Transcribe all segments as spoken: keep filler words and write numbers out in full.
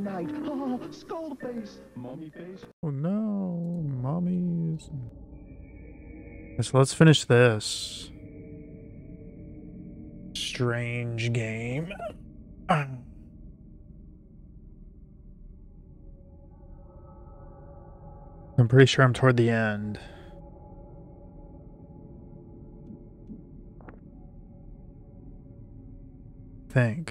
night. Oh, skull face, mummy face. Oh no, mummies. So let's finish this strange game. I'm pretty sure I'm toward the end. Think.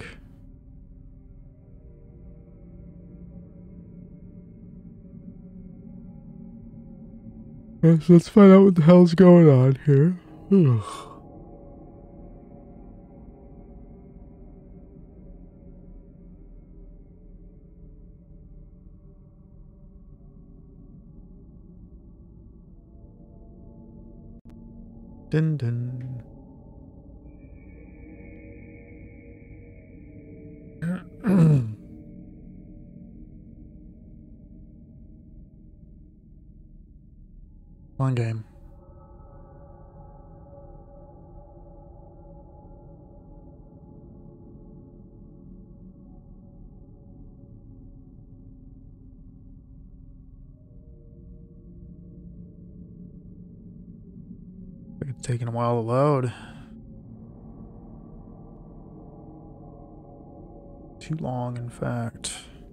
Yes, let's find out what the hell's going on here. Ugh. Dun dun. One game. It's taking a while to load. Too long, in fact.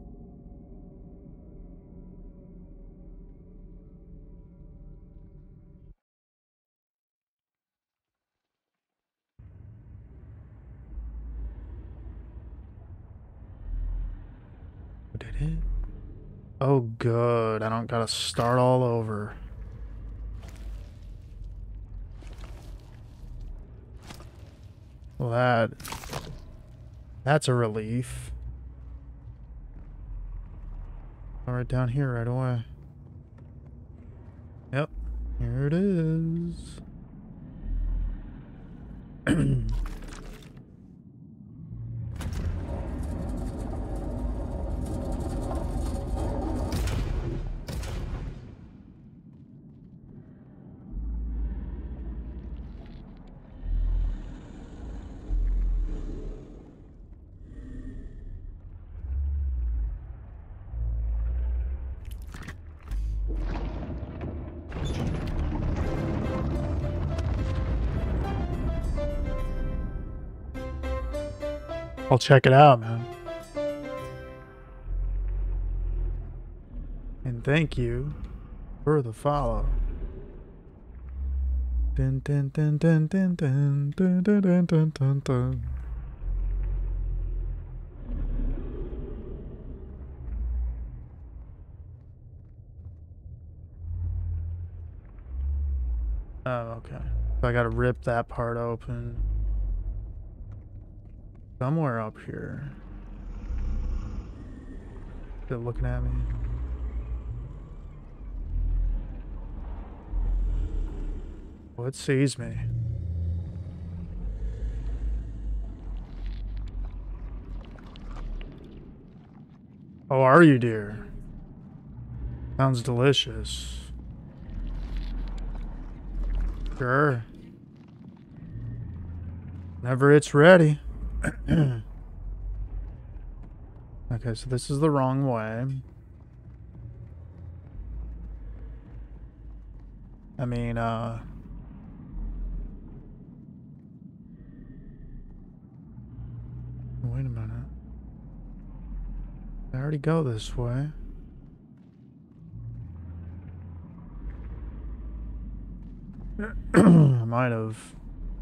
Did it? Oh, good. I don't gotta start all over. Well, that... That's a relief. All right, down here right away. Yep. Here it is. I'll check it out, man. And thank you for the follow. Dun dun dun dun dun dun dun dun dun dun dun dun. Oh, okay. So I gotta rip that part open. Somewhere up here. They're looking at me. Oh, it sees me. How are you, dear? Sounds delicious. Sure. Whenever it's ready. Okay, so this is the wrong way. I mean, uh... wait a minute. I already go this way. I might have.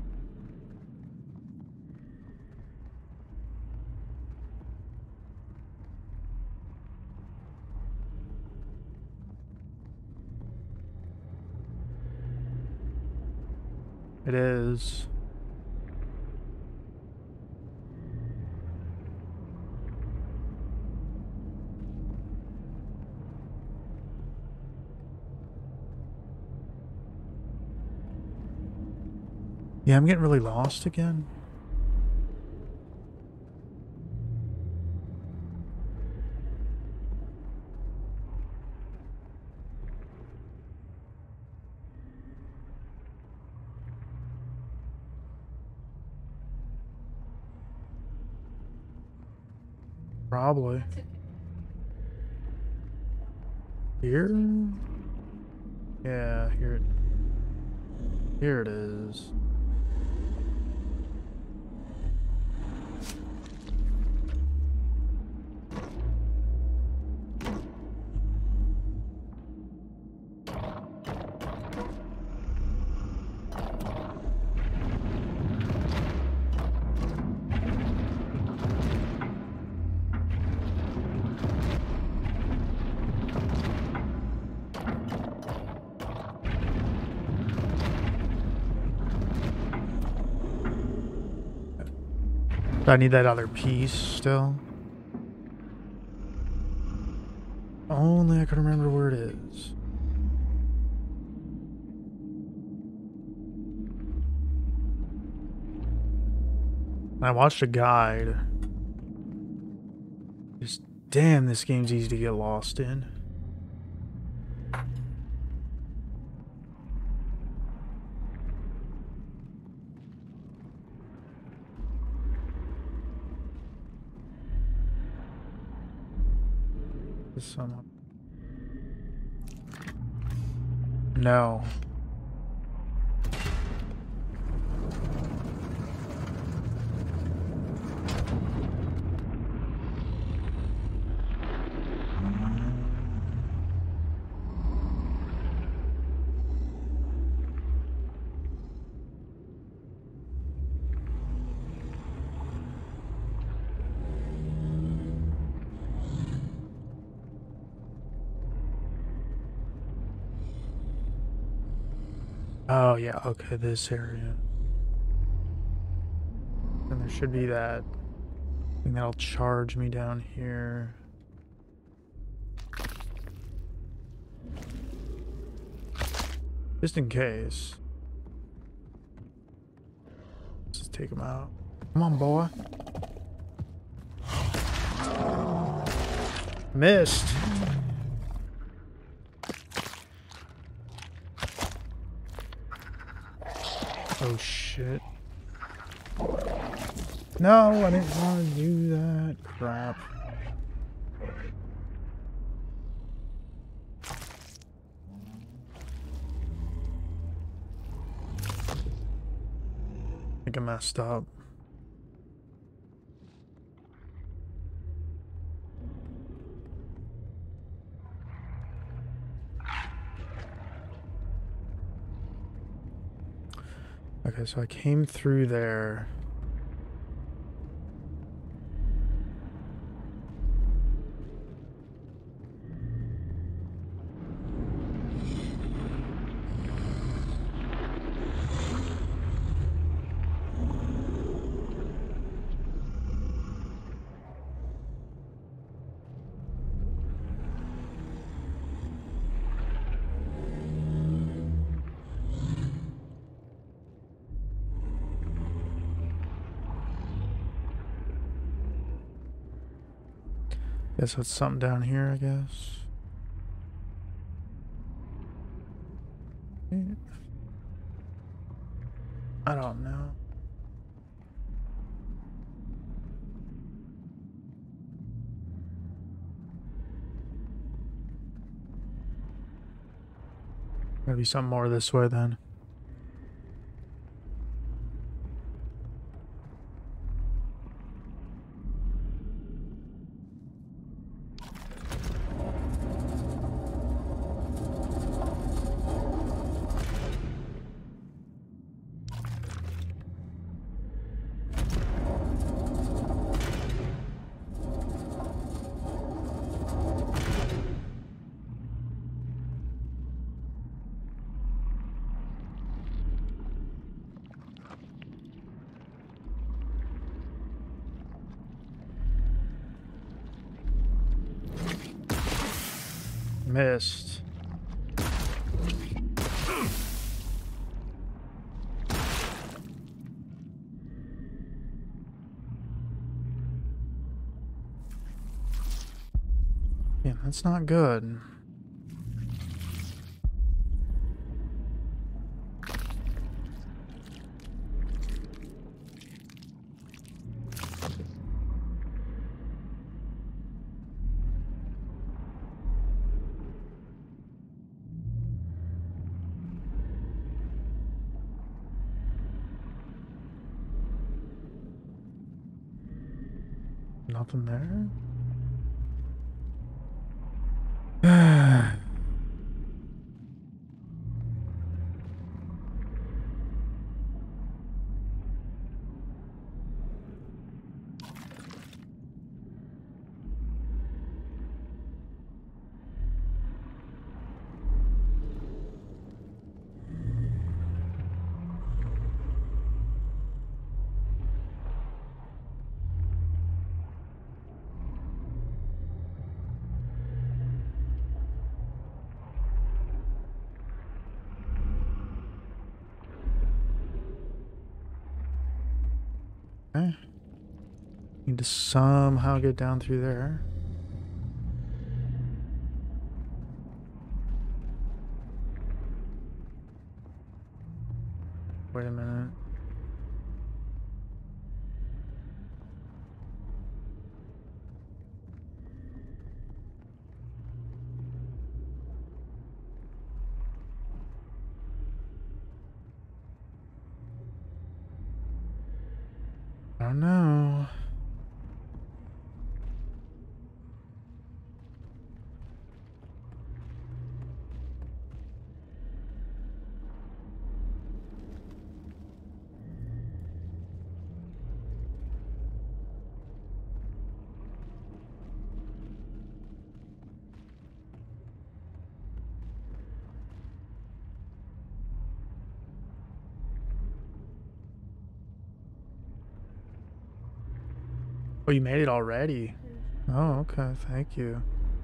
It is. Yeah, I'm getting really lost again. Probably. Here? Yeah, here. Here it is. I need that other piece still. Only I can remember where it is. I watched a guide. Just damn, this game's easy to get lost in. Some... No. Oh, yeah, okay, this area. And there should be that thing that'll charge me down here. Just in case. Let's just take him out. Come on, boy. Missed. Oh shit. No, I didn't want to do that. Crap. I think I messed up. Okay, so I came through there. Guess it's something down here, I guess. I don't know. Gotta be something more this way then. Missed. Yeah, that's not good. Nothing there. Okay. Need to somehow get down through there. Wait a minute. I don't know. Oh, you made it already? Oh, okay. Thank you.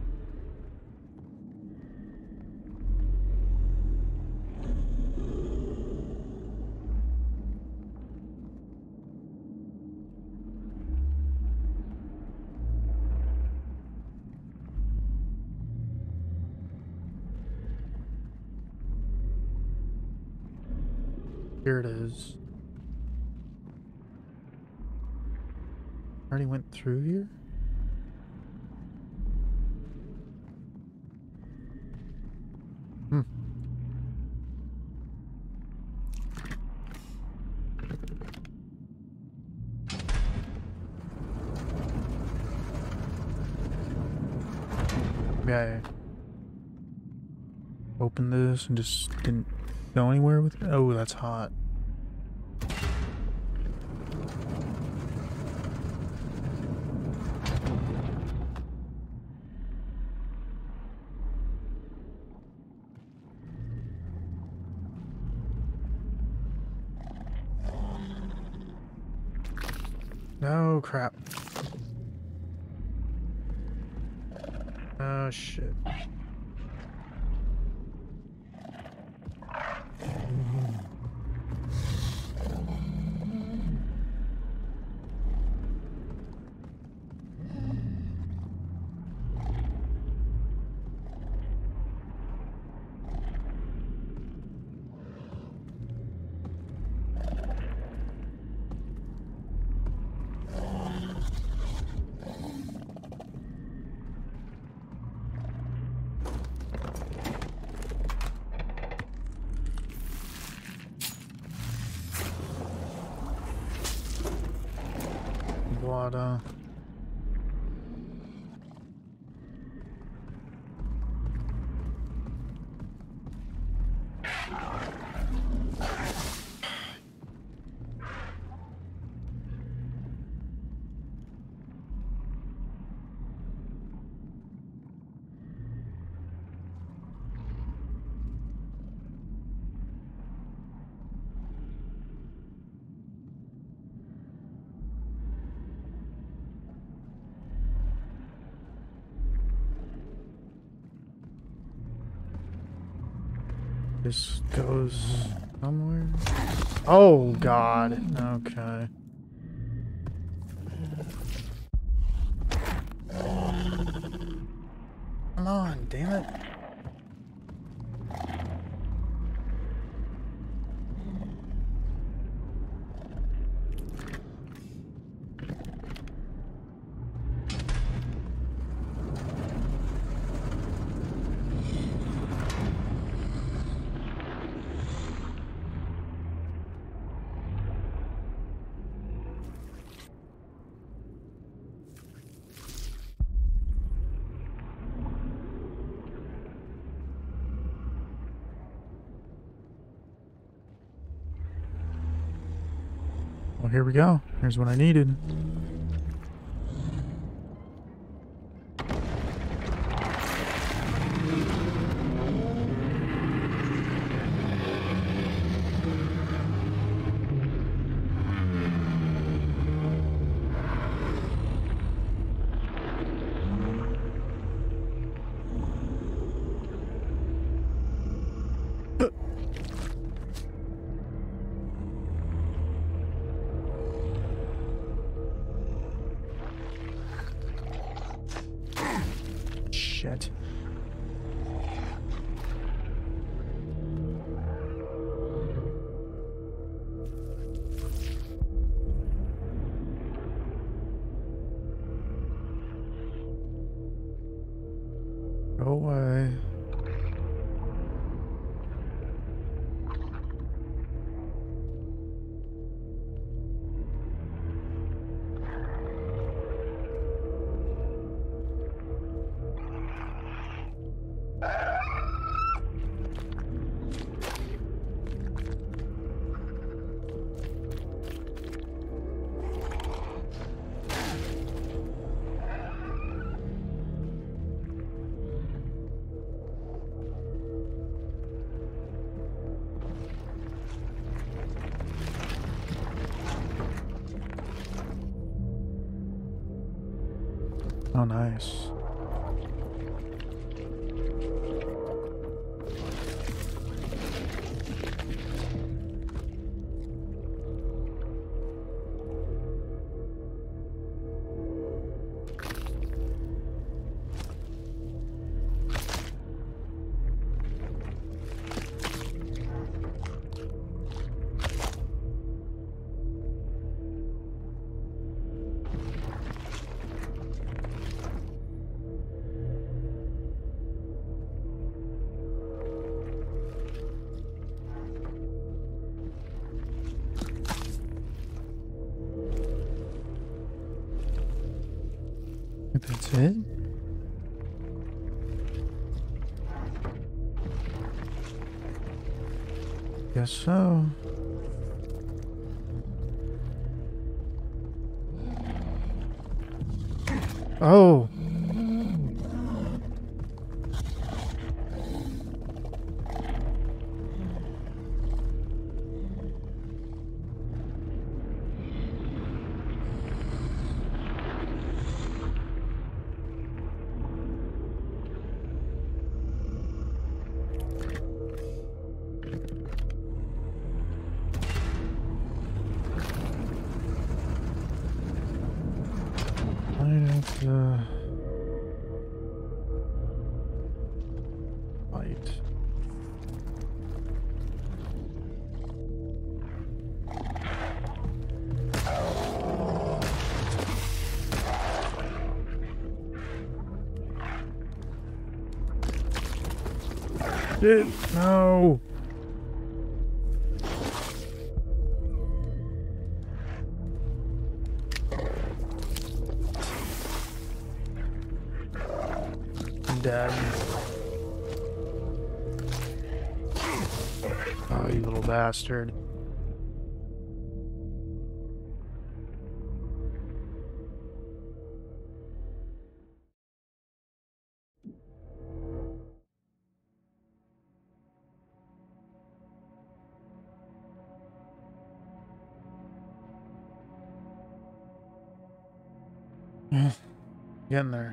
Here it is. Already went through here? Hmm. Yeah. Open this and just didn't go anywhere with it. Oh, that's hot. No crap. Oh shit. Water. This goes somewhere. Oh god. Okay. Come on, damn it. Well, here we go. Here's what I needed. Shit. Go away. Oh, nice. I think that's it. Guess so. Oh. The light. Shit, no. Dead. Oh, you little bastard. Getting there.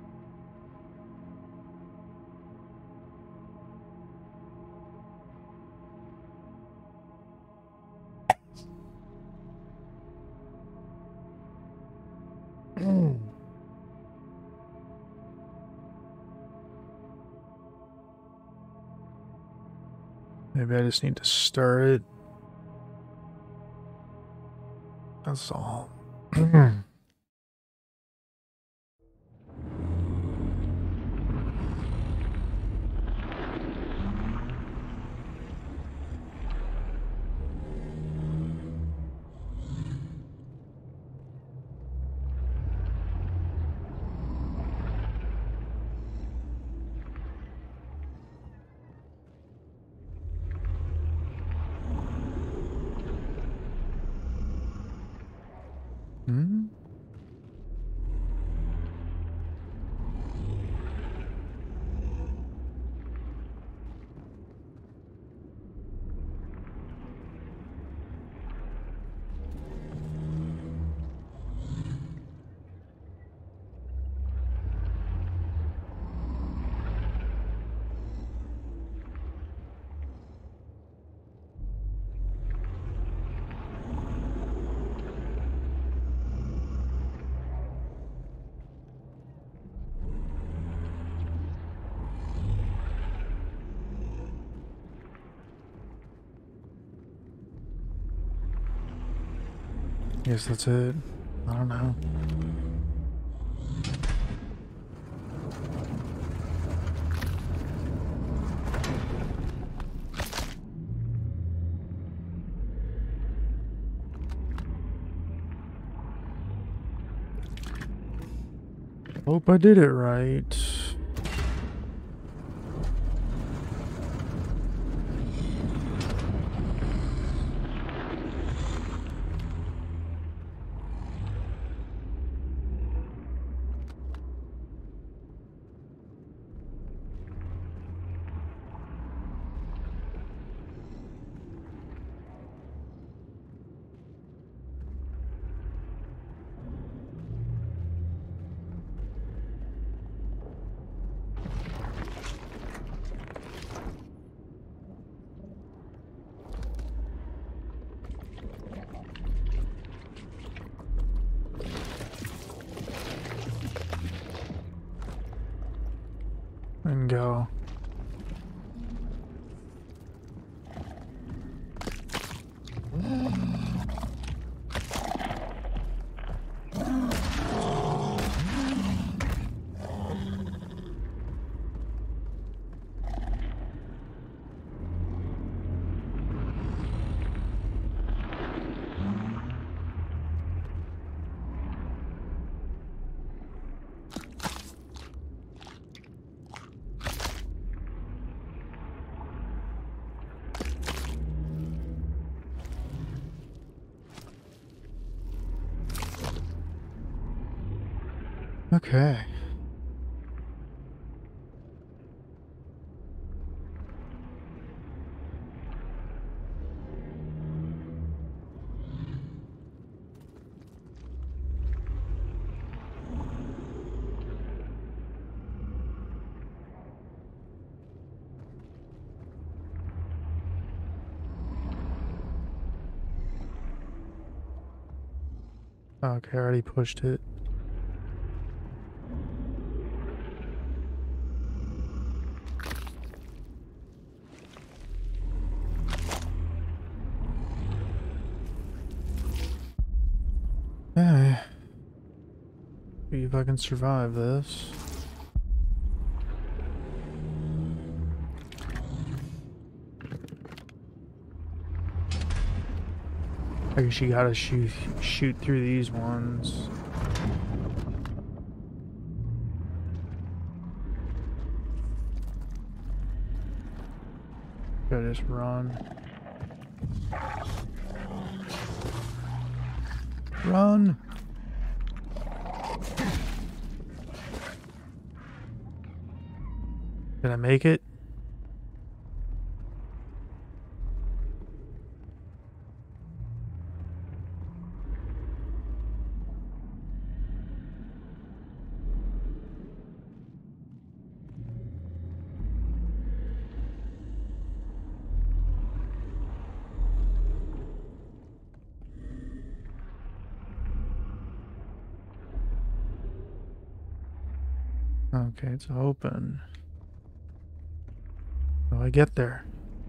Maybe I just need to stir it. That's all. Hmm? Guess that's it. I don't know. Hope I did it right. And go. Okay. Okay, I already pushed it. Okay. See if I can survive this. I guess you gotta shoot shoot through these ones. Gotta just run. Run! Did I make it? Okay, it's open. How do I get there?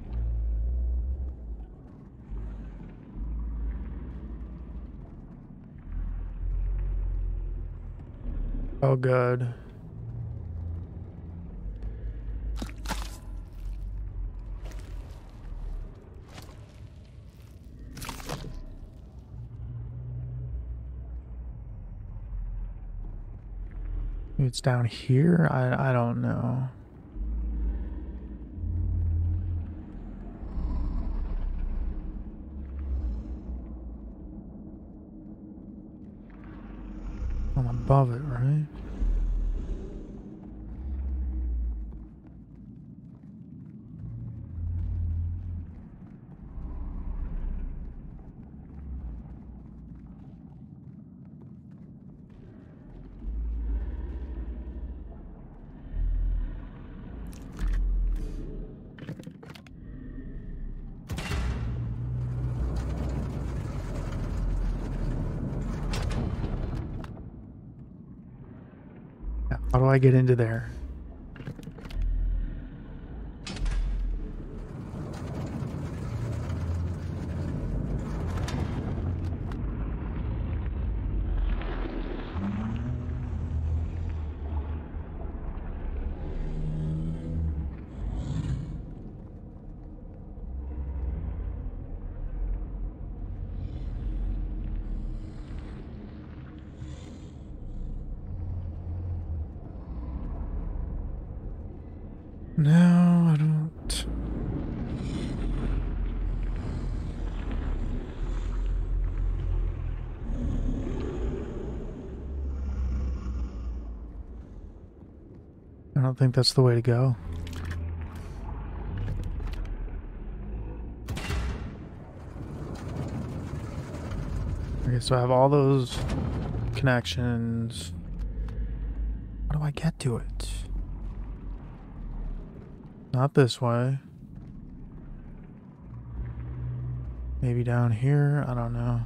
Oh, good. Maybe it's down here? I, I don't know. above it, right? How do I get into there? No, I don't. I don't think that's the way to go. Okay, so I have all those connections. How do I get to it? Not this way. Maybe down here? I don't know.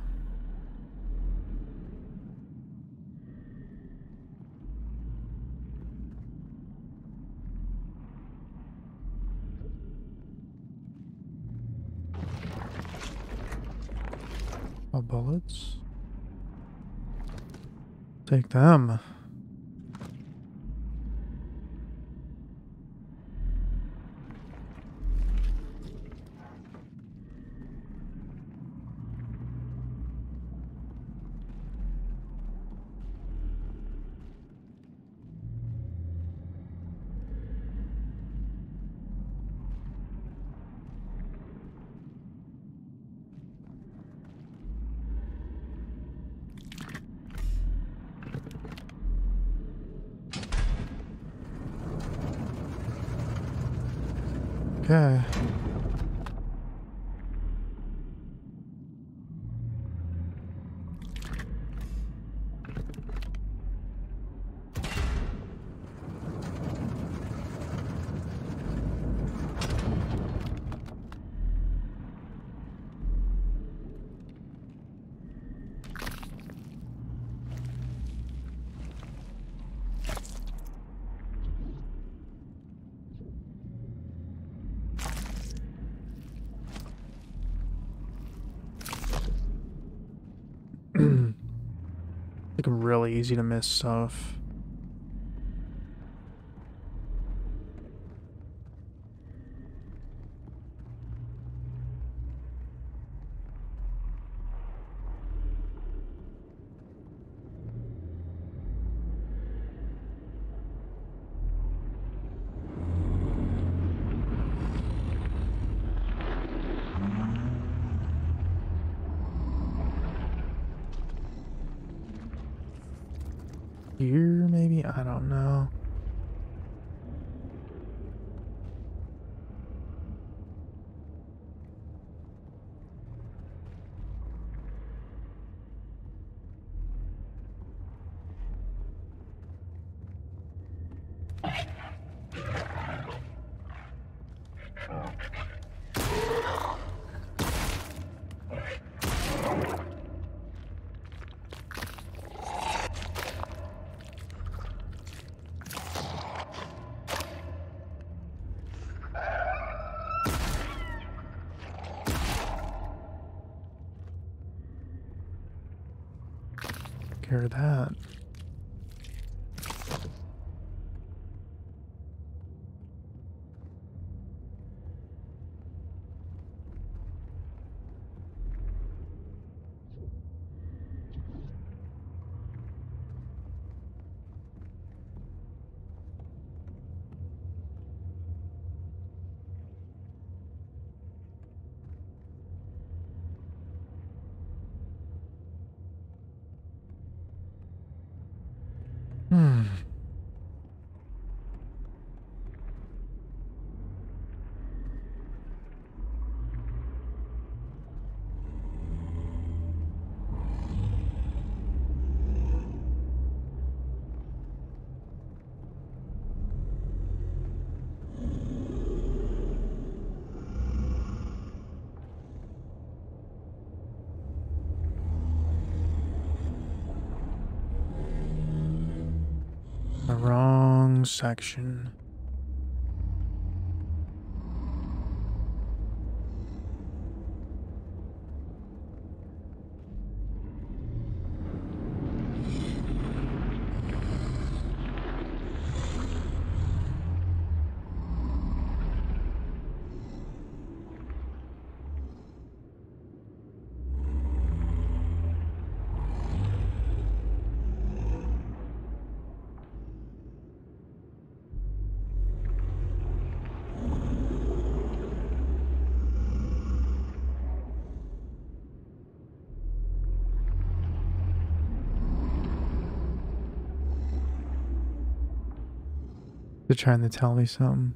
Oh, bullets. Take them. Okay. Like really easy to miss stuff. Here, maybe? I don't know. Care of that. Hmm. The wrong section. They're trying to tell me something.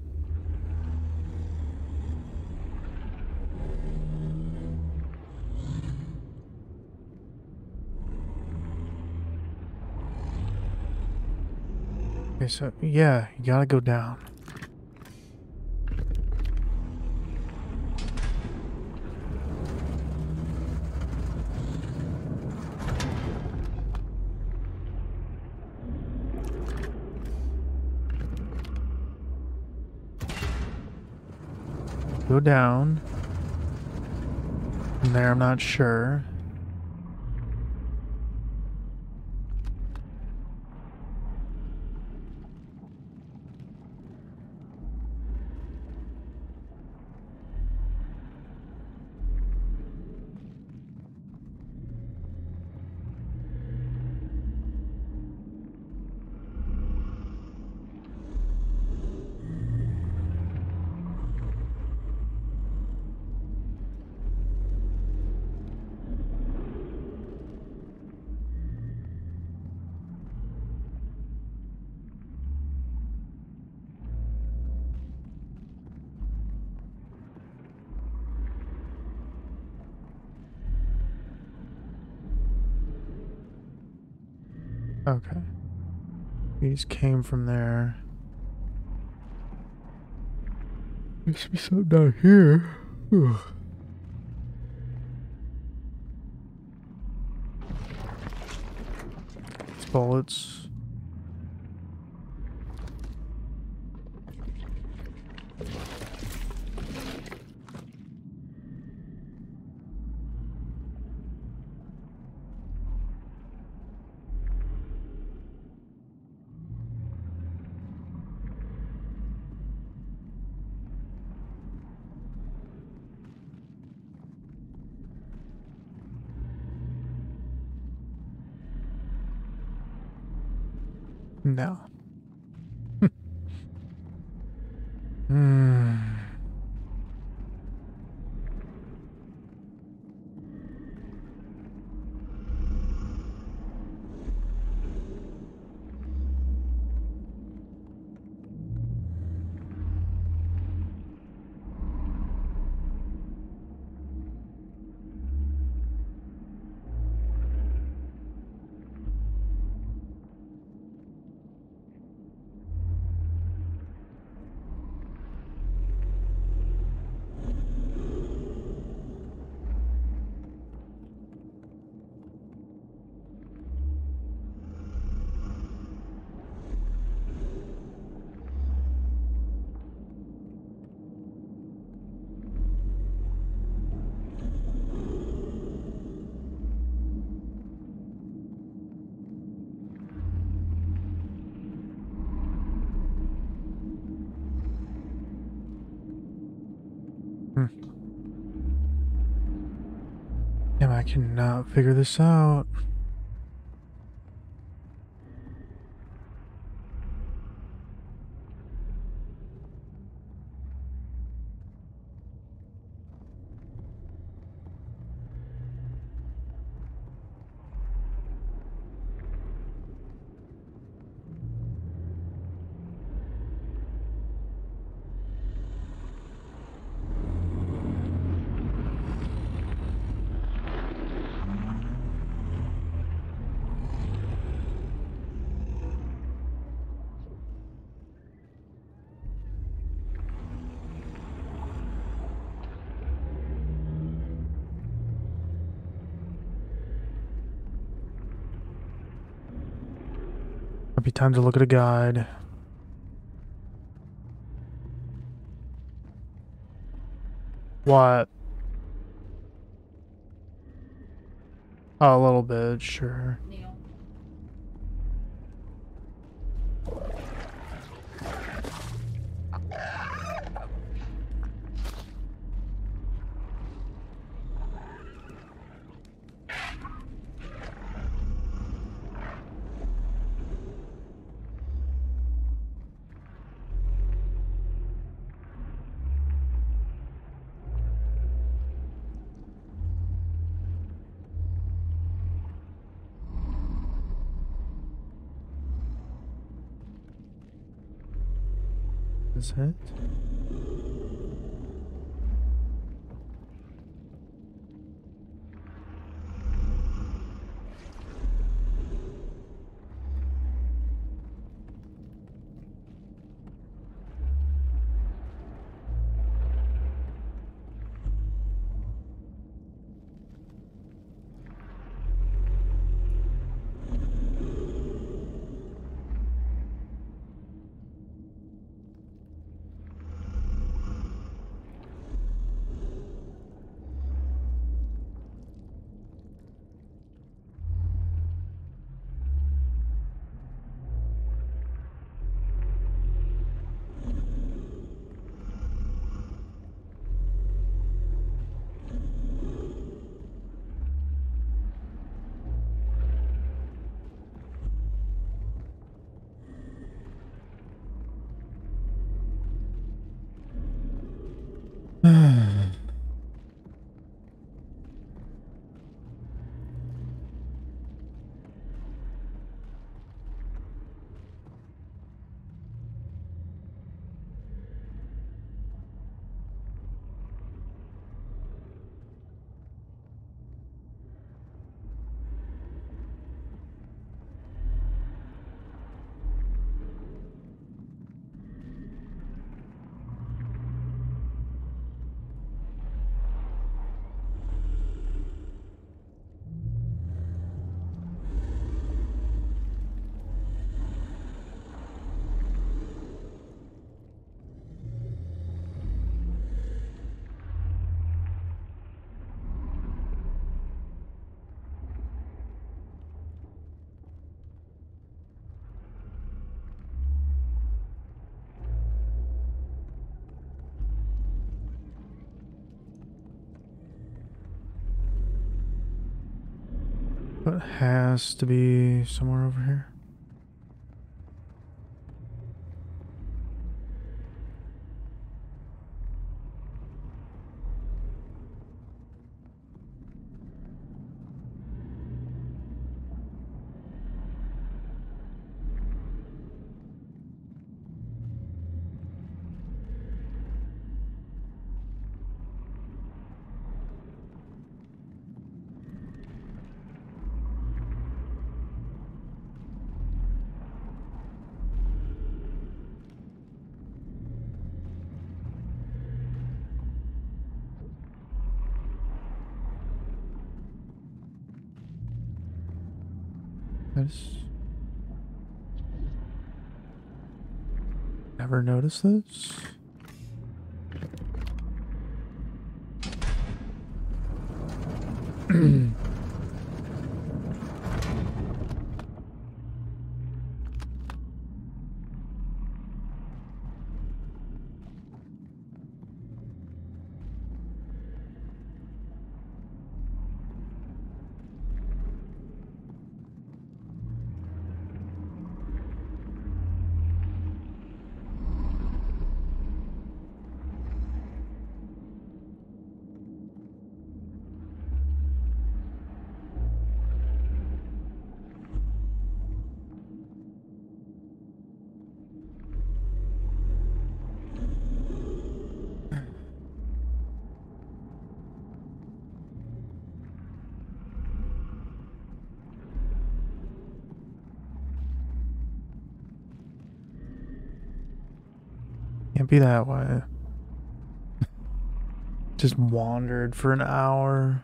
Okay, so yeah, you gotta go down. Go down. From there, I'm not sure. Okay. We just came from there. There should be something down here. Ugh. It's bullets. No. Hmm. Hmm. Damn, I cannot figure this out. time to look at a guide. What? Oh, a little bit, sure. Neil. Is it? It has to be somewhere over here. I just never noticed this. Can't be that way. Just wandered for an hour.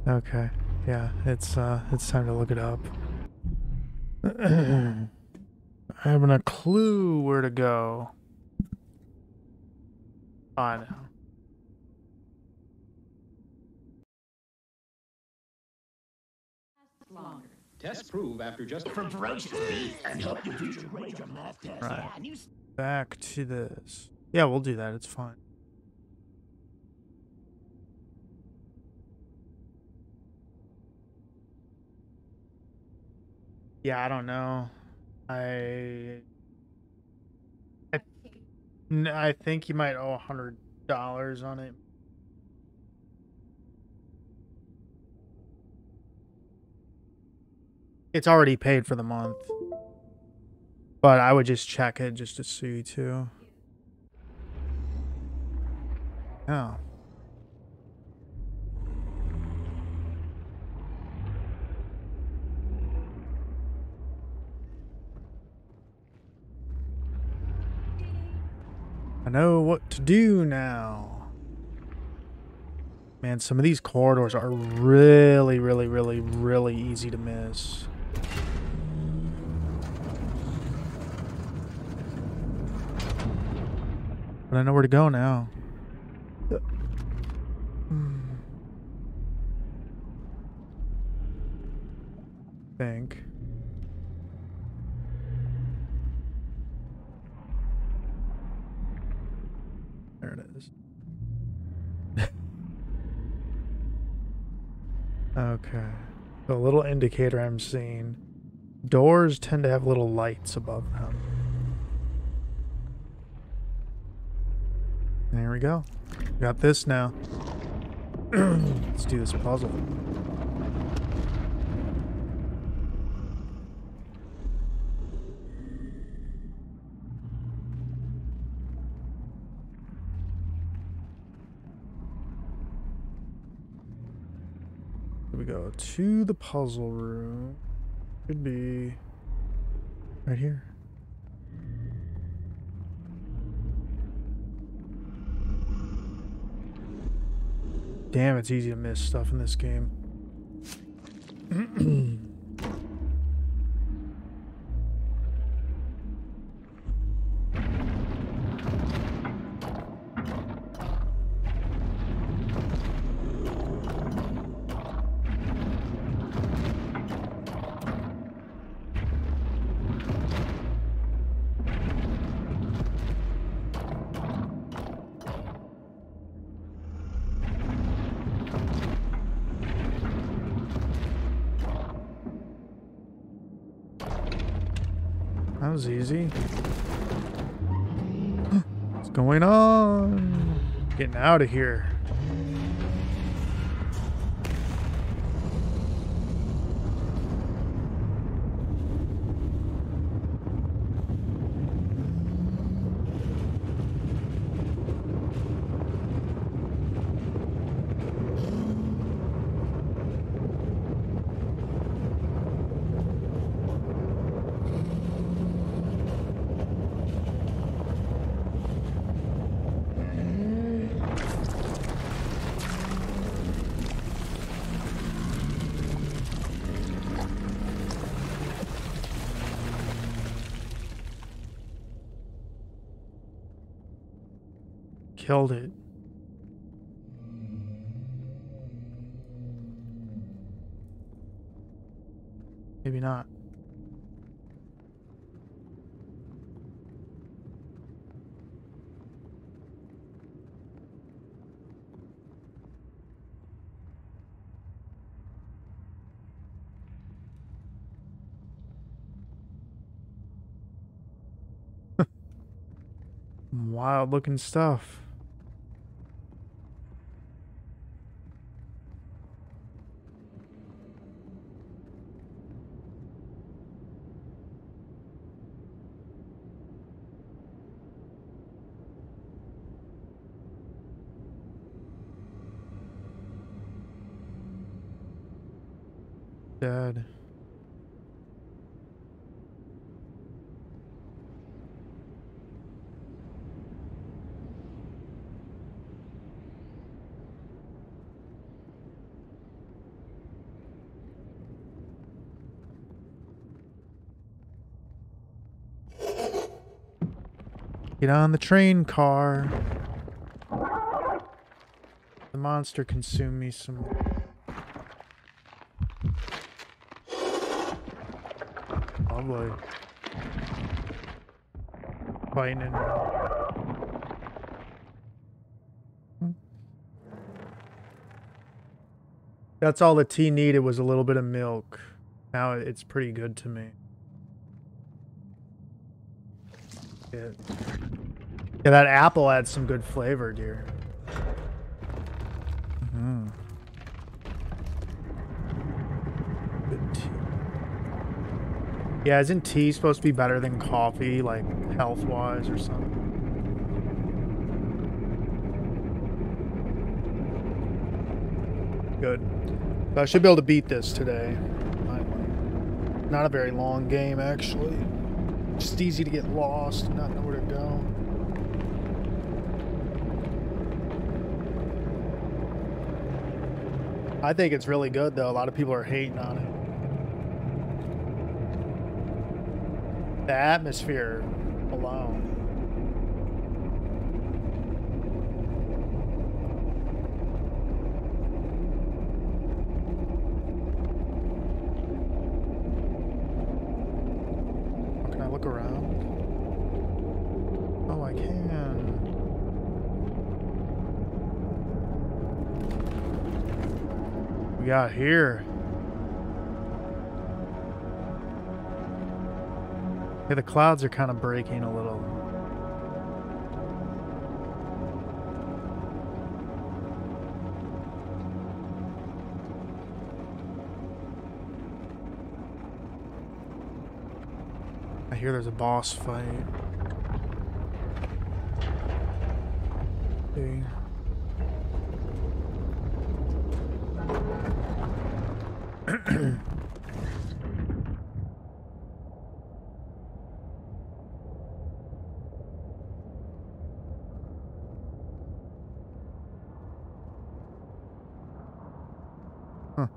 Okay. Yeah, it's uh it's time to look it up. I haven't a clue where to go. I know. Longer. Tests prove after just From ferocious beasts and help your future Ranger math test. Right. Yeah, new Back to this. Yeah, we'll do that. It's fine. Yeah, I don't know. I I, n- I think you might owe a hundred dollars on it. It's already paid for the month, but I would just check it just to see too. Yeah. I know what to do now. Man, some of these corridors are really, really, really, really easy to miss. But I know where to go now. Think. There it is. Okay. The little indicator I'm seeing. Doors tend to have little lights above them. There we go. Got this now. Let's do this puzzle. Here we go to the puzzle room. Could be right here. Damn, it's easy to miss stuff in this game. That was easy. What's going on? Getting out of here. Killed it. Maybe not. Wild looking stuff. Dead. Get on the train car. The monster consumed me some. Lovely. Fighting in. That's all the tea needed was a little bit of milk. Now it's pretty good to me. Yeah, yeah, that apple adds some good flavor, dear. Mm-hmm. Good tea. Yeah, isn't tea supposed to be better than coffee, like health-wise or something? Good. So I should be able to beat this today. Finally. Not a very long game, actually. Just easy to get lost and not know where to go. I think it's really good, though. A lot of people are hating on it. The atmosphere alone. Can I look around? Oh, I can. We got here. Yeah, the clouds are kind of breaking a little. I hear there's a boss fight. Okay. Huh.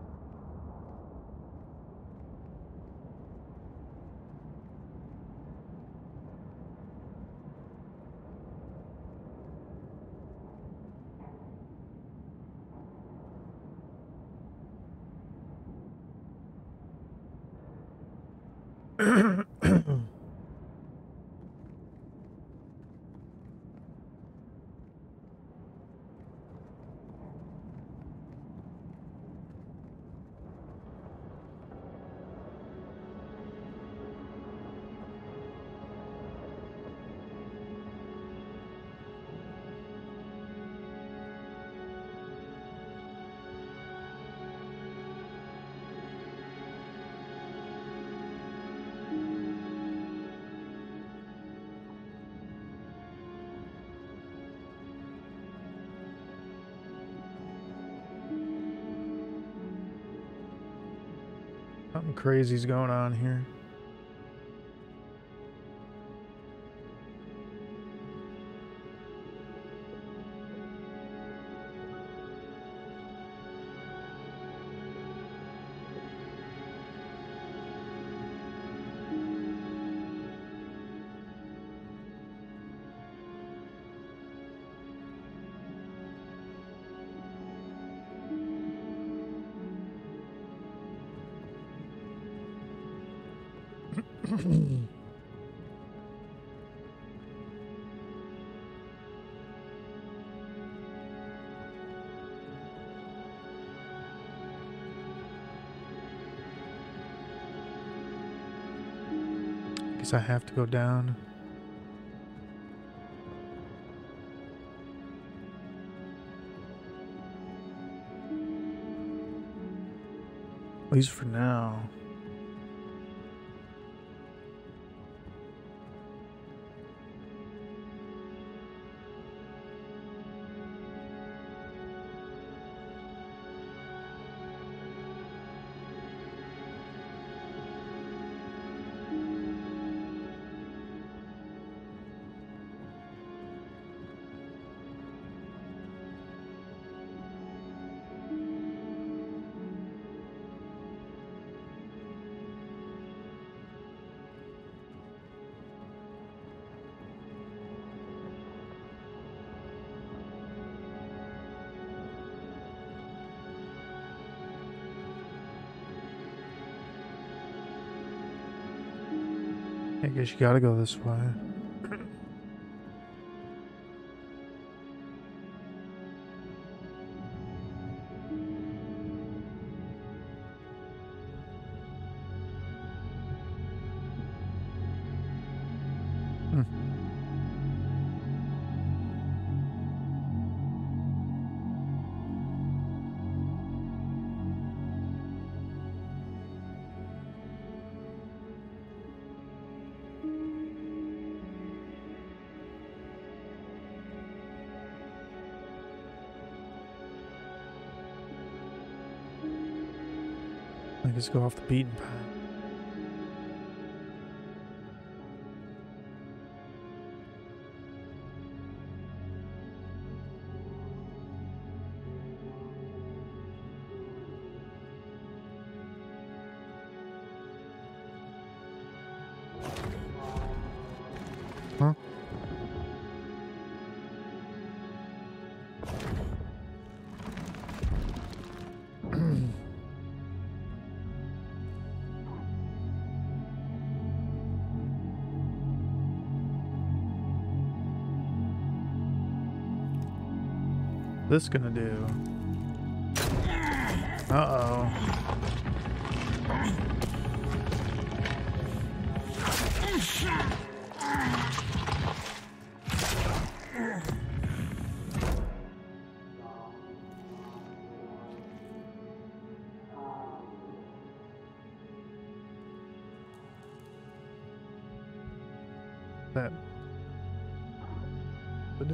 Something crazy's going on here. Guess I have to go down. At least for now. guess you gotta go this way. Hmm. I guess go off the beaten path. Huh? This gonna do? Uh-oh. That would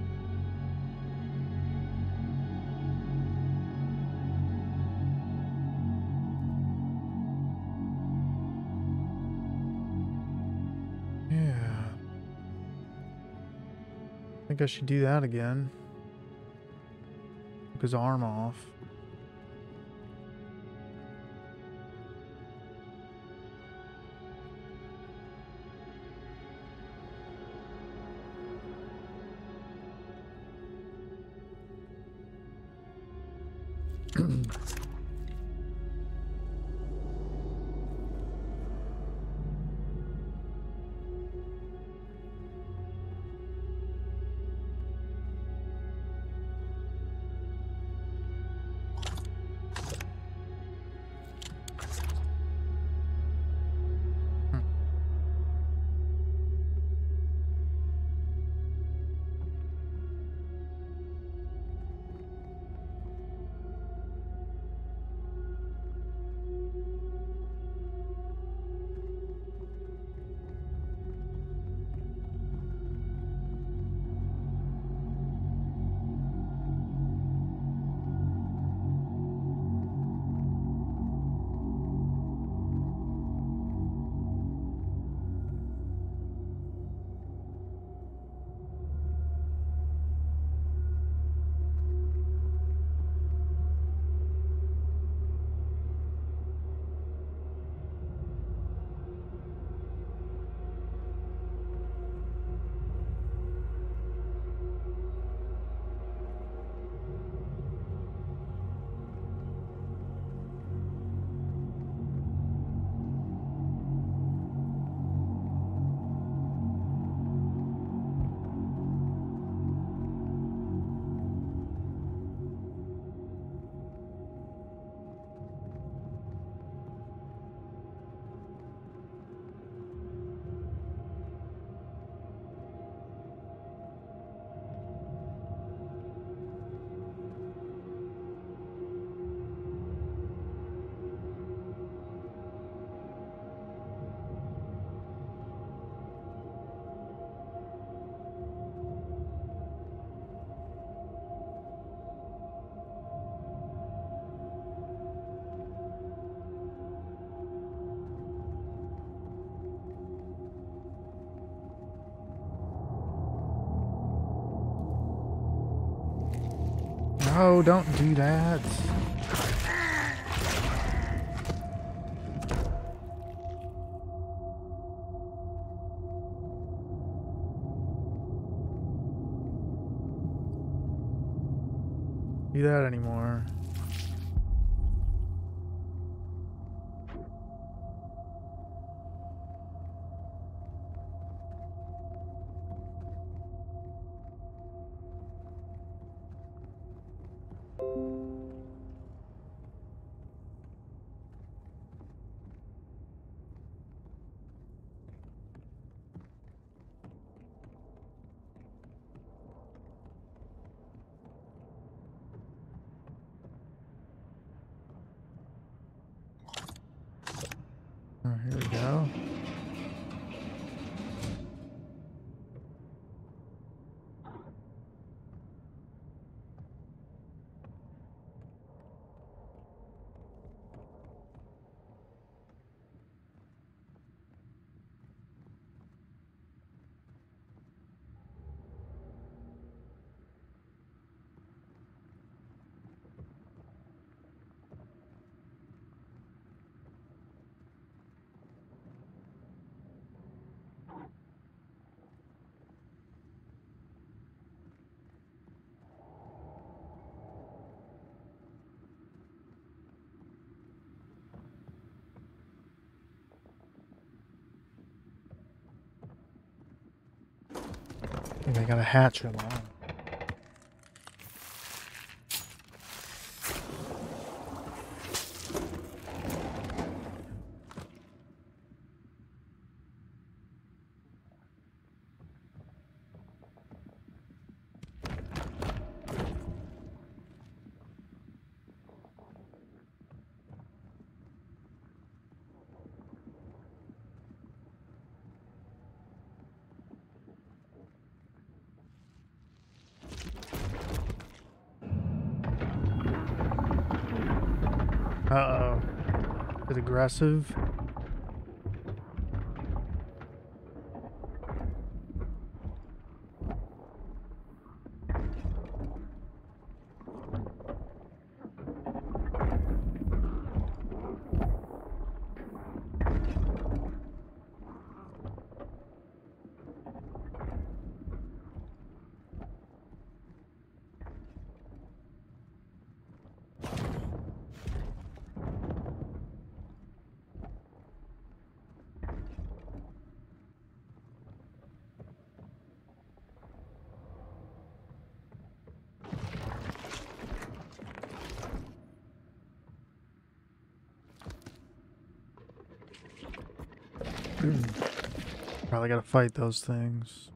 yeah. I think I should do that again. Took his arm off. No, don't do that. Do that anymore. Oh, here we go. I think I got a hatch in on. Uh-oh. Is it aggressive? Probably gotta fight those things.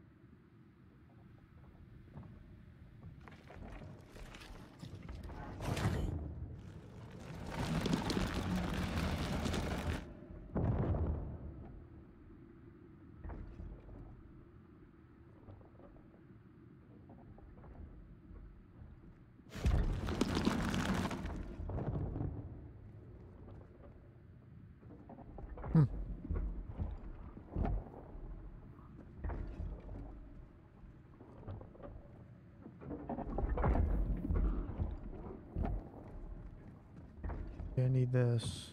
Hmm. I need this.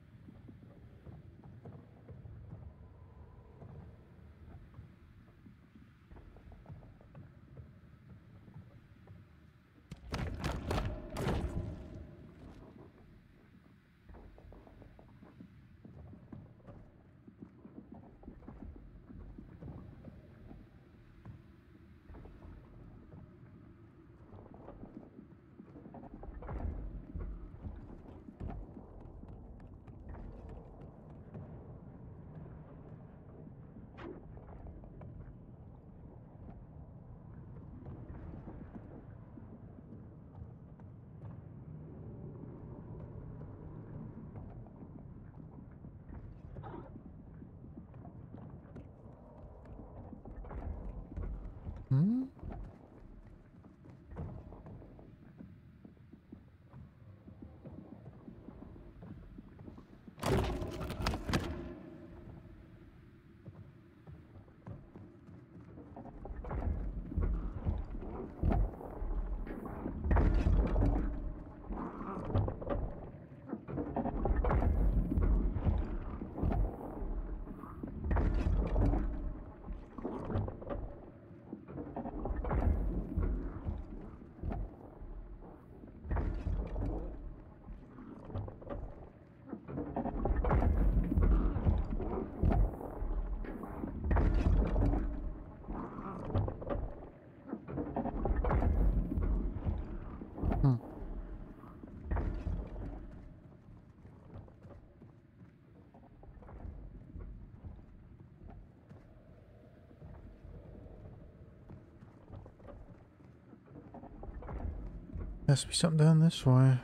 Hmm? Has to be something down this way.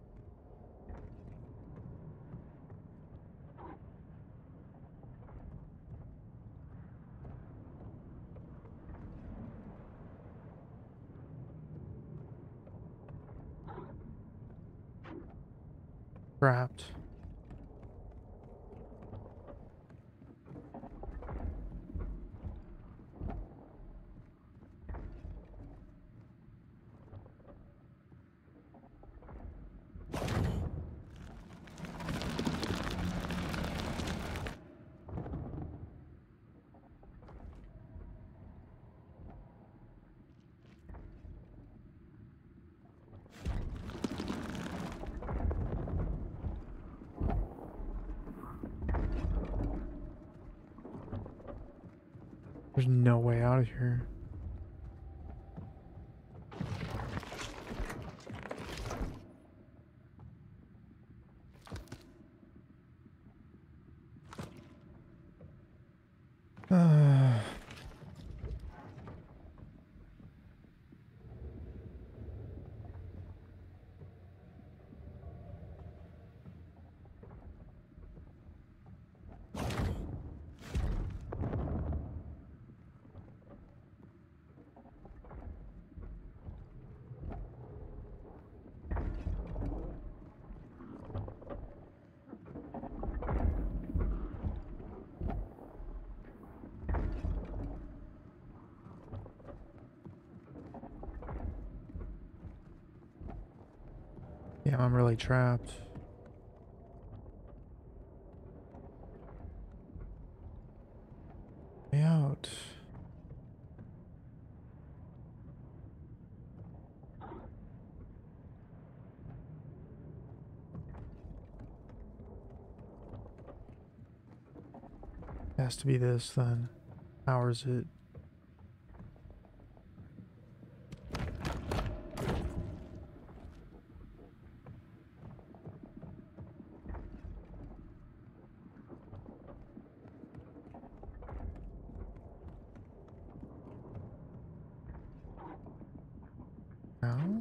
Trapped. There's no way out of here. Uh. Yeah, I'm really trapped. Way out. Has to be this then. How is it? No?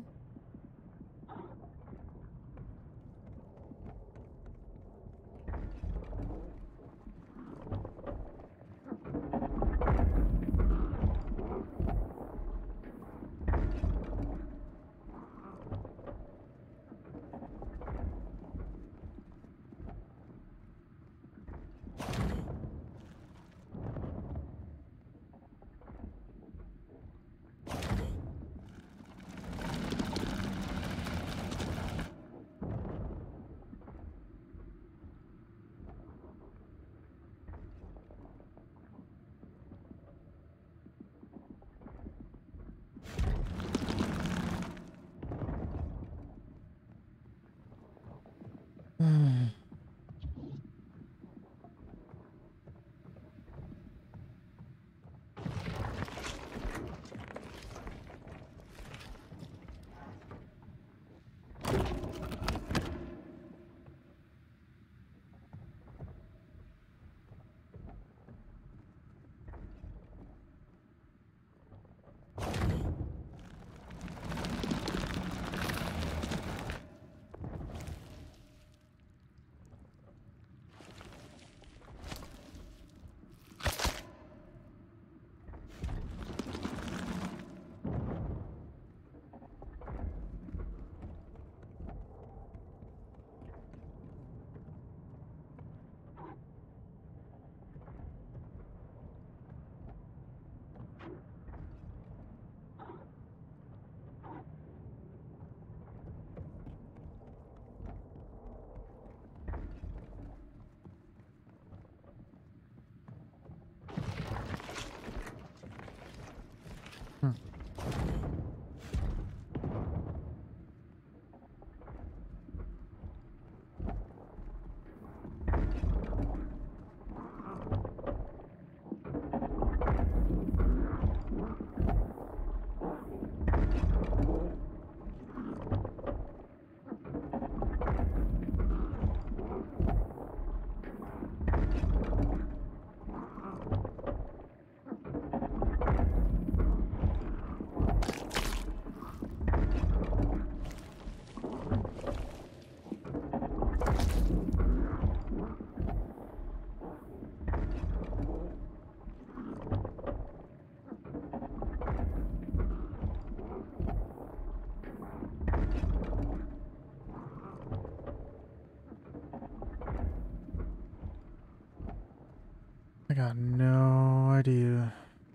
I got no idea.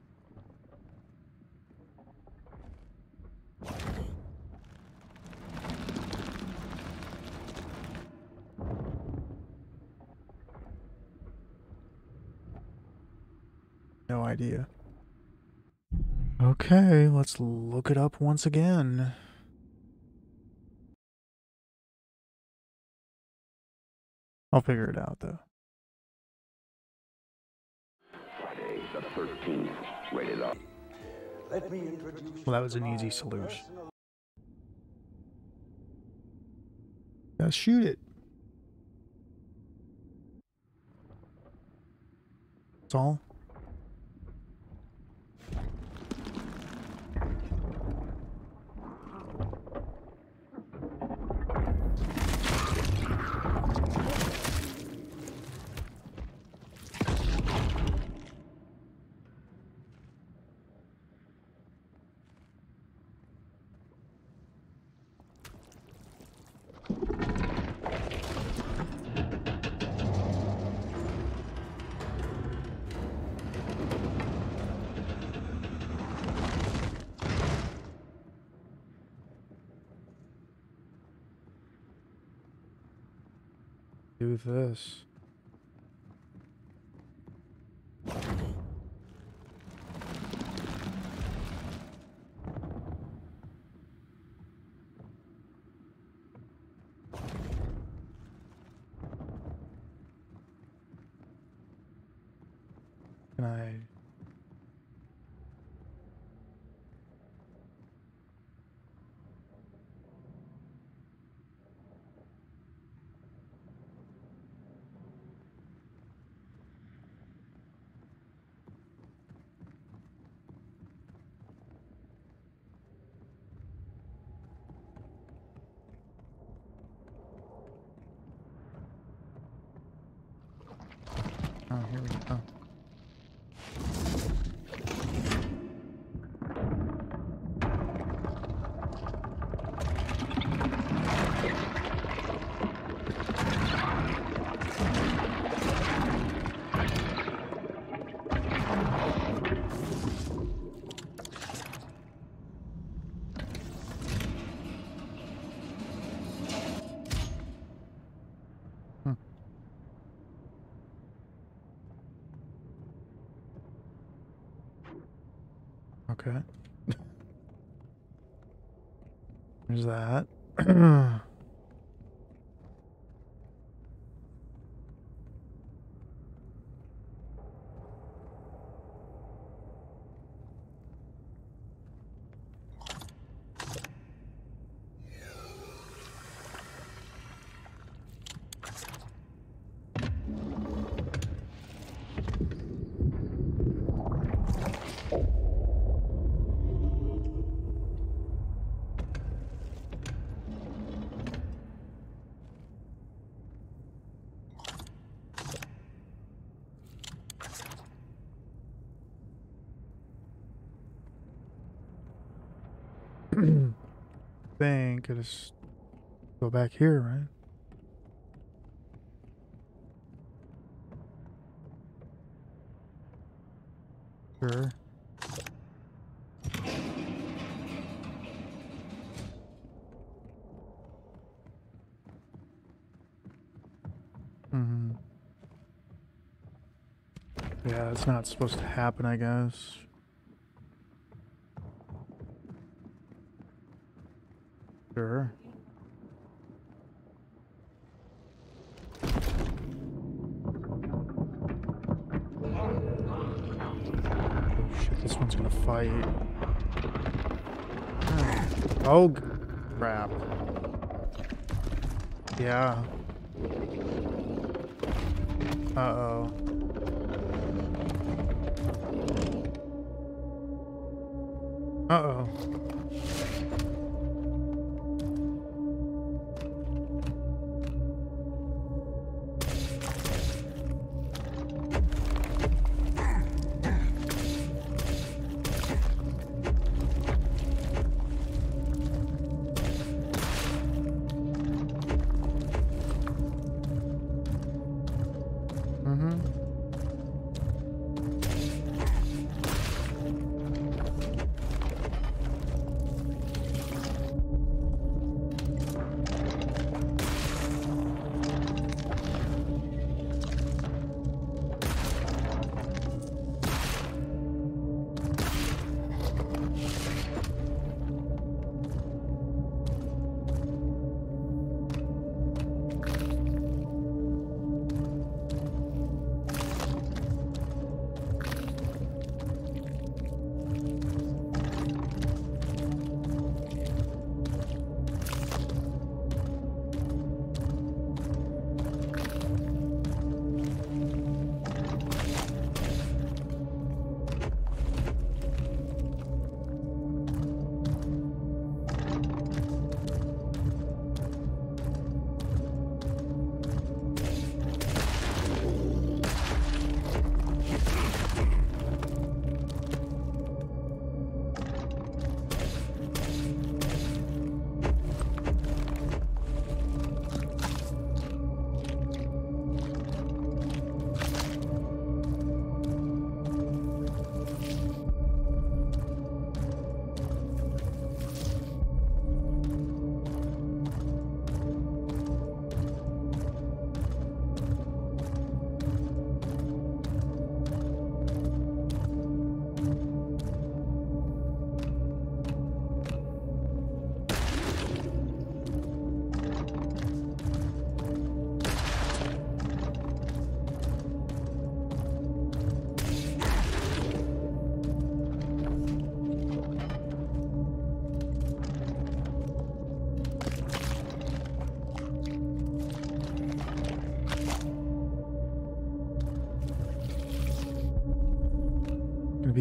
No idea. Okay, let's look it up once again. I'll figure it out though. Friday the thirteenth, rated R. Let me introduce Well, that was an you to easy my solution. personal- Gotta shoot it. That's all. Do this. Can I? Oh, here we go. Hmm. Okay. There's that. Think I just go back here, right? Sure. Mm-hmm. Yeah, it's not supposed to happen, I guess. Sure. Oh shit, this one's gonna fight. Oh, g- crap. Yeah. Uh-oh. Uh-oh. Mm-hmm.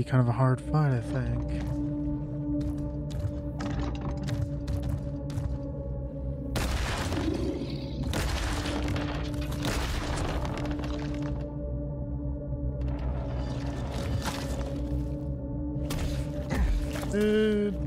kind of a hard fight, I think. Dude.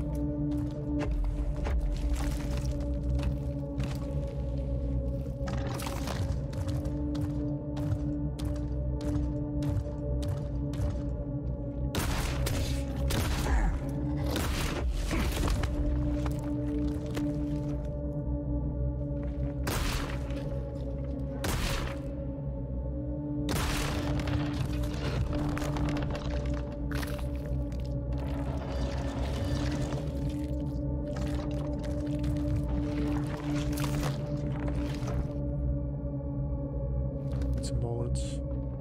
Some bullets.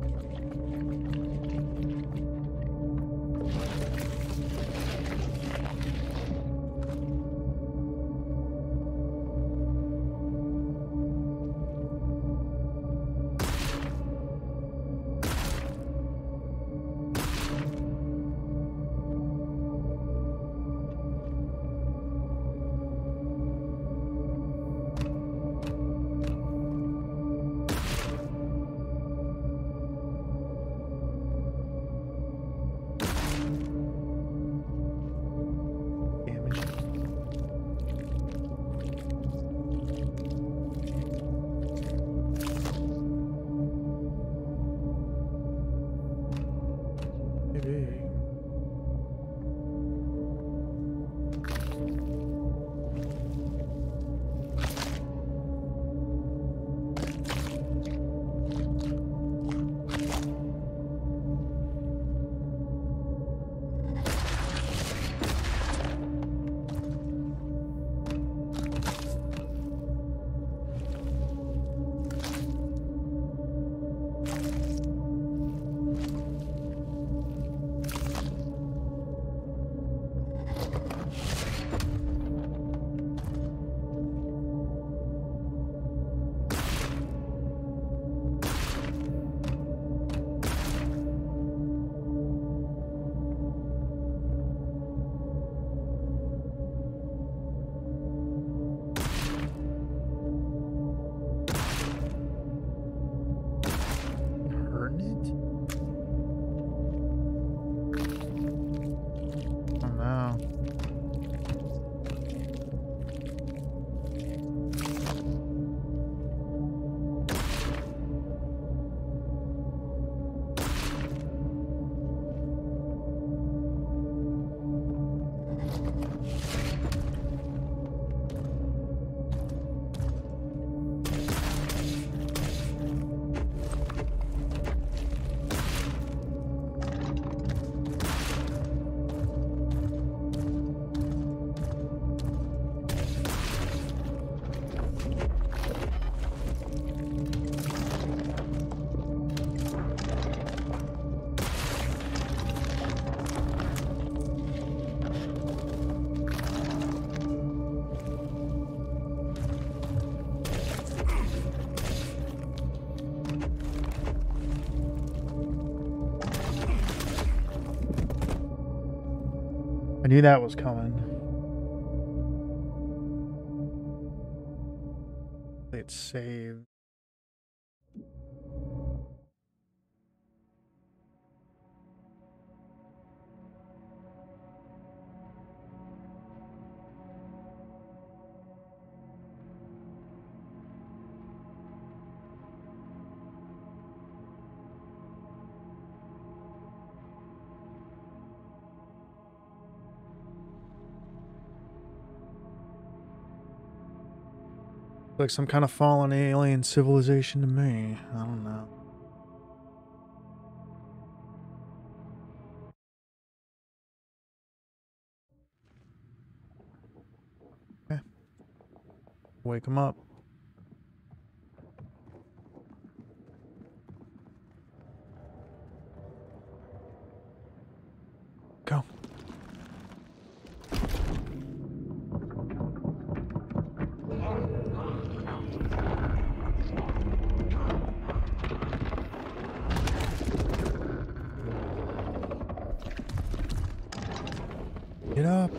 Maybe. I knew that was coming. It's saved. Like some kind of fallen alien civilization to me. I don't know. Okay. Wake them up. Go. Get up.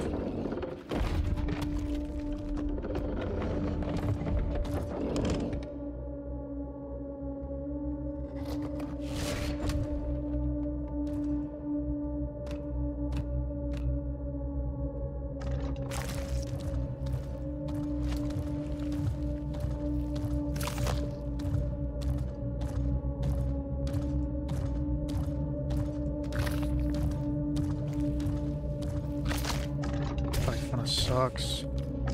Sucks.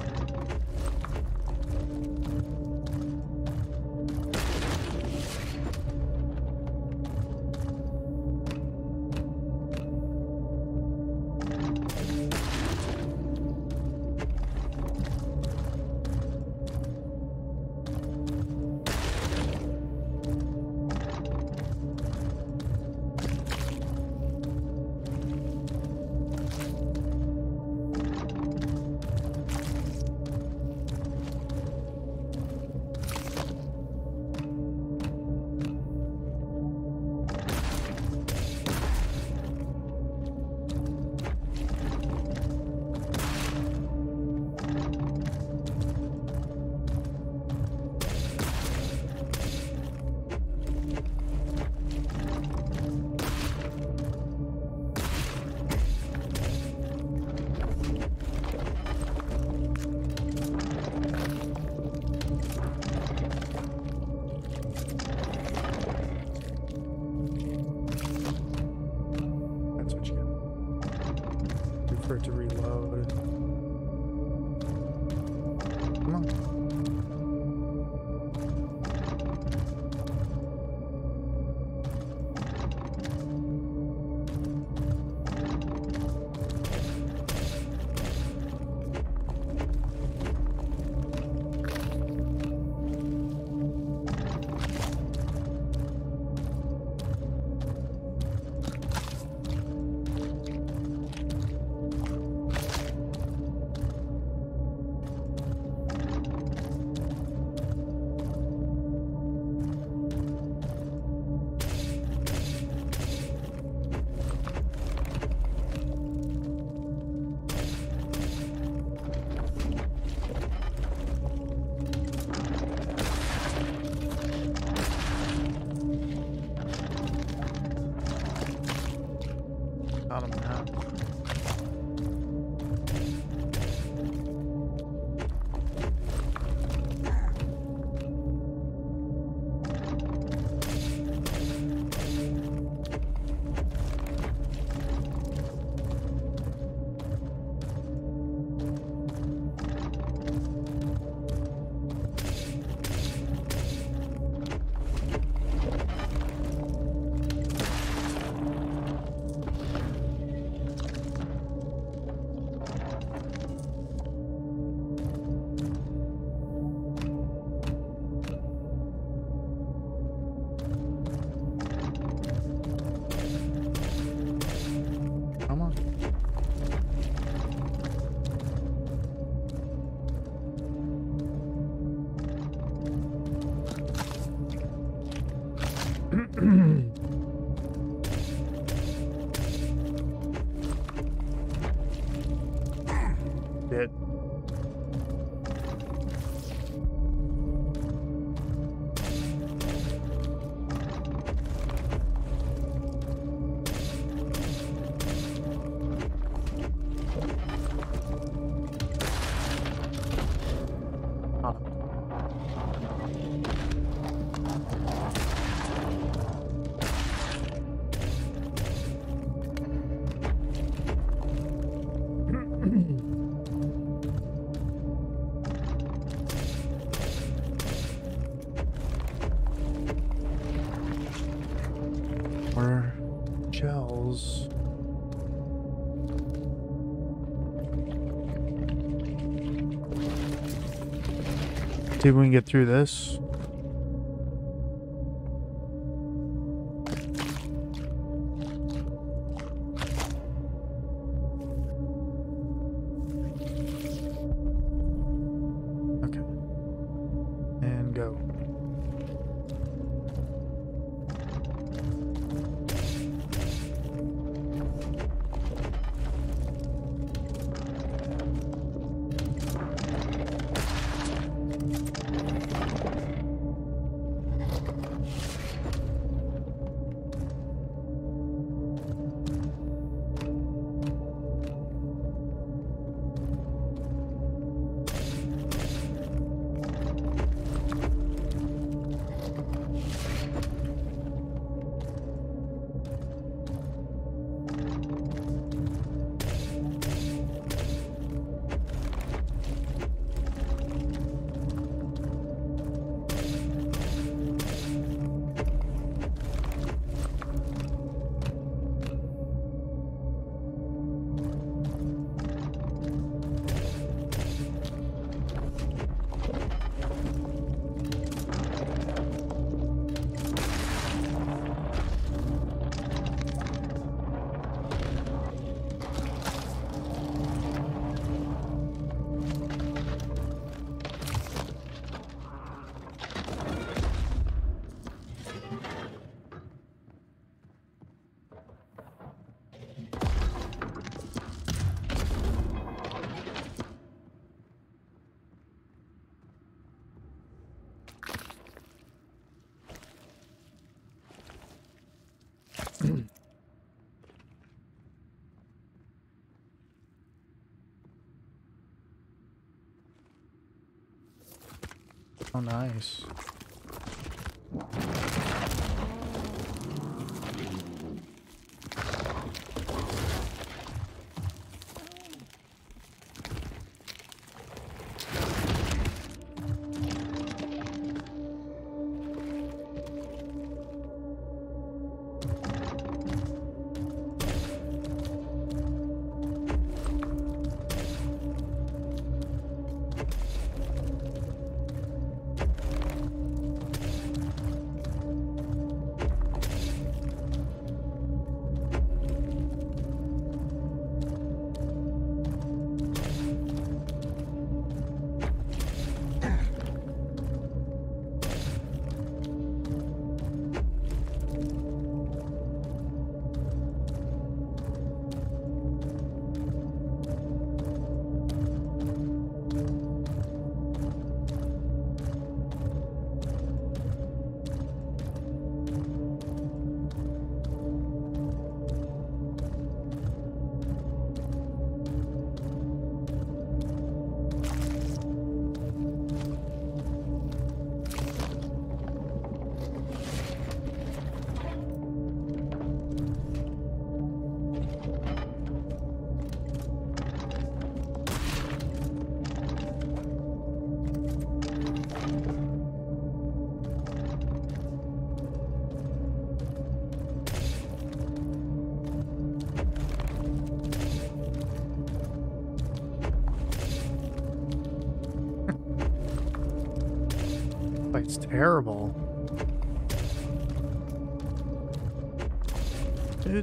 For it to reload. Come on. Got him now. Come on. Dead. More shells. See if we can get through this. Okay. And go. Oh, nice. It's terrible. Dude.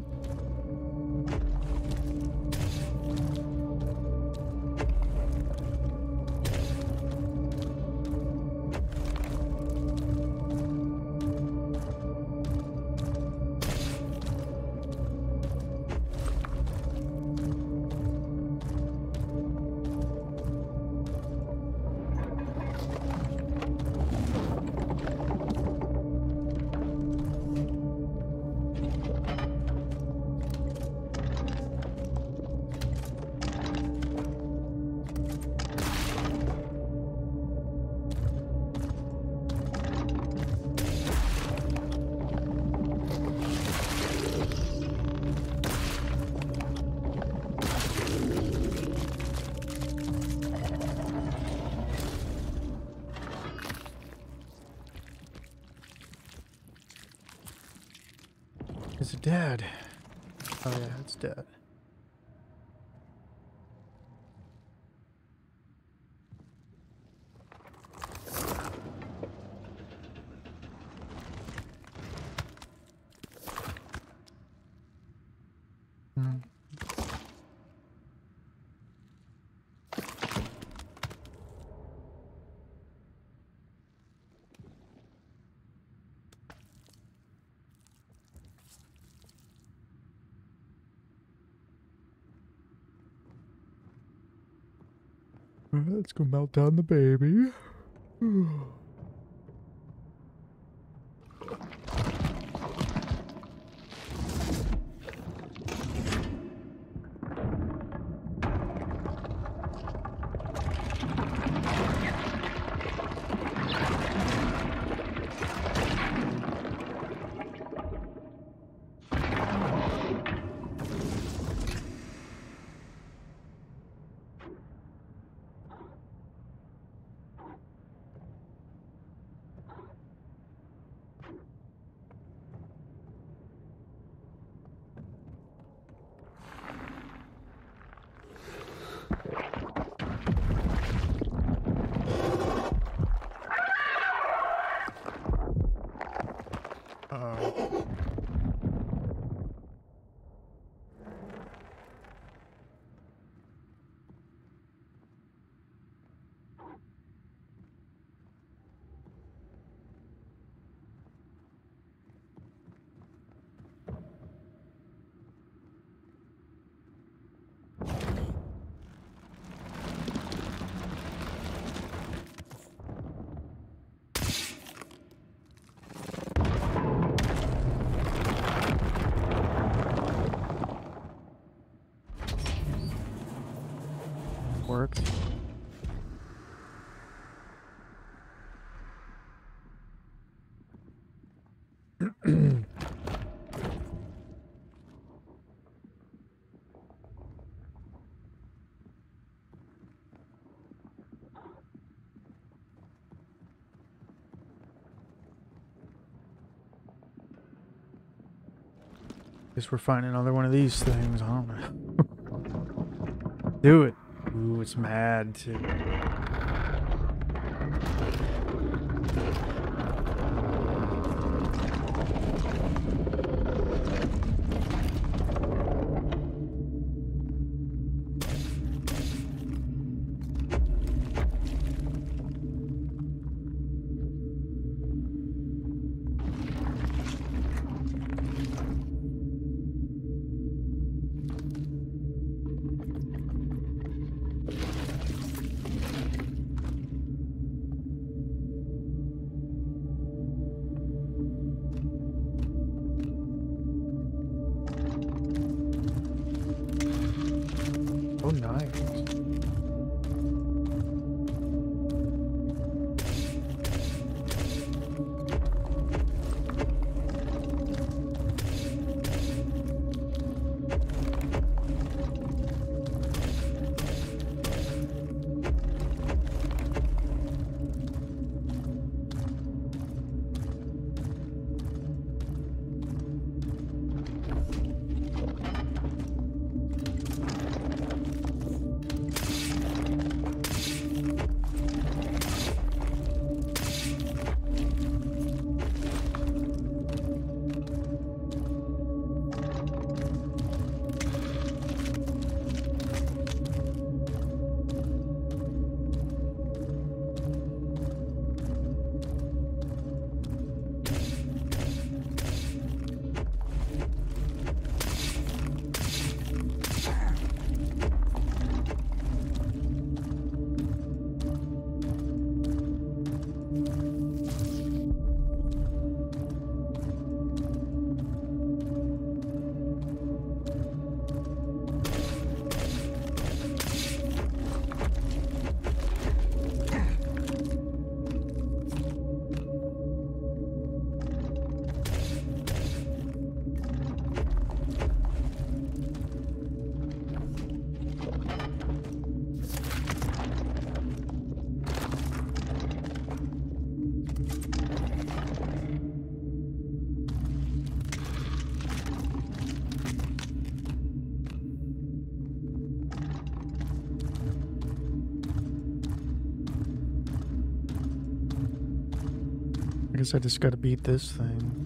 Is it dead? Oh yeah, it's dead. Hmm. Let's go melt down the baby. Uh-oh. Worked. Guess we're finding another one of these things. I don't know. Do it. Ooh, it's mad too. Oh, nice. I guess I just gotta beat this thing.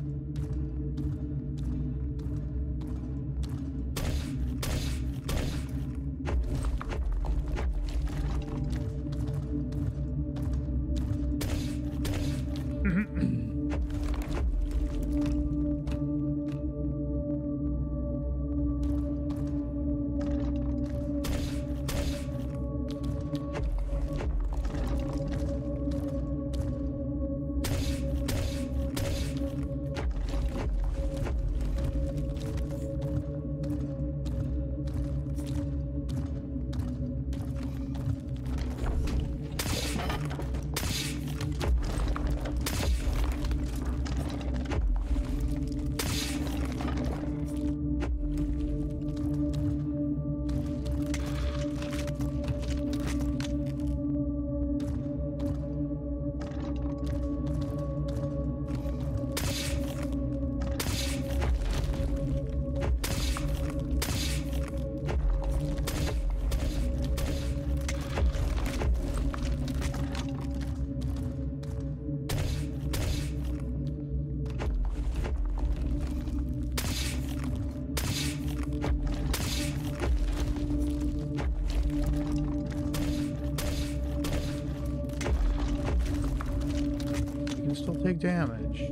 Still take damage.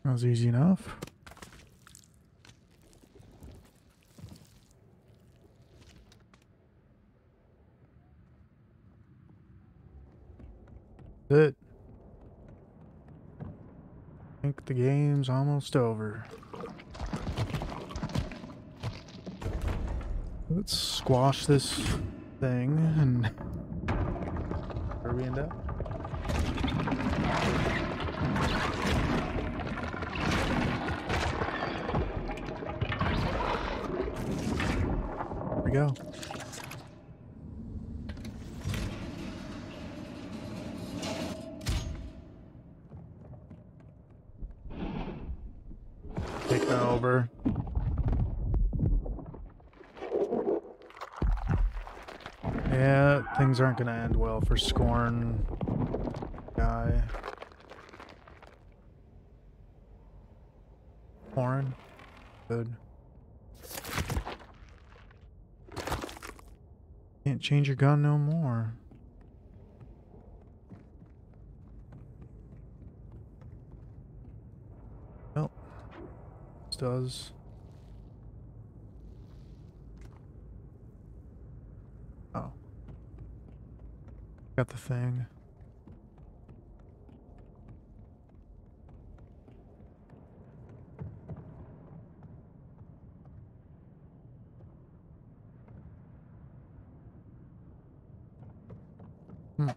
That was easy enough. That's it. I think the game's almost over. Let's squash this thing and where we end up. There we go. Take that over. Yeah, things aren't gonna end well for Scorn guy. Horn. Good. Can't change your gun no more. Nope. This does. Oh. Got the thing. Hmm.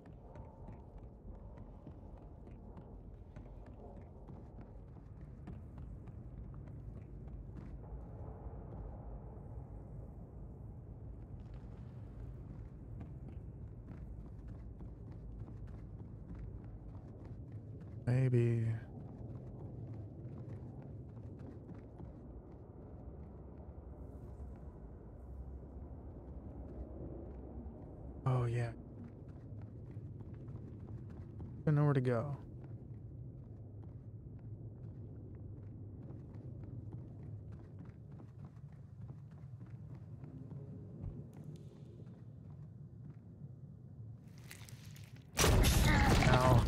Maybe. Oh, yeah. I know where to go. Ow.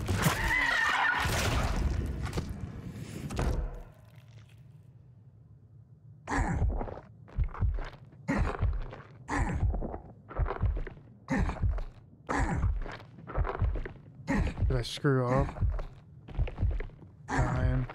Did I screw up? Fine.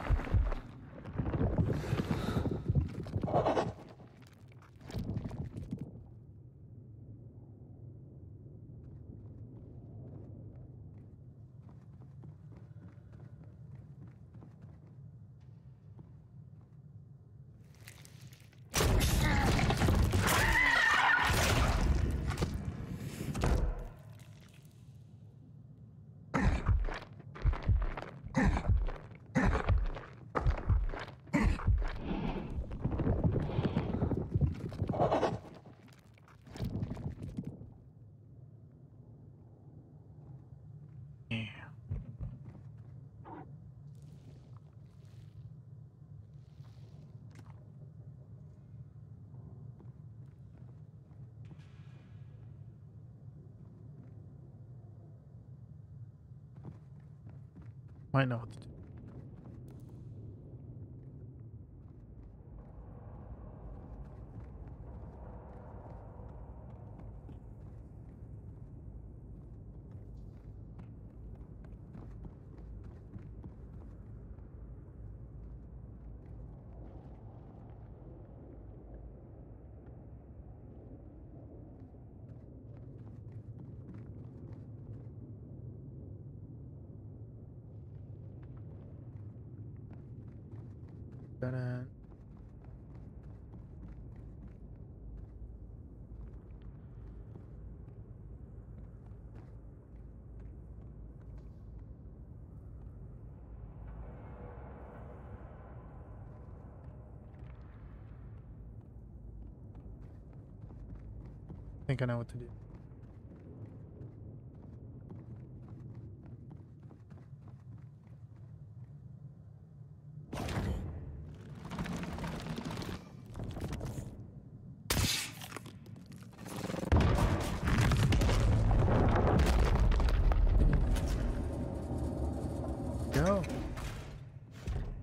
Might know what to do. Gonna... I think I know what to do. Go.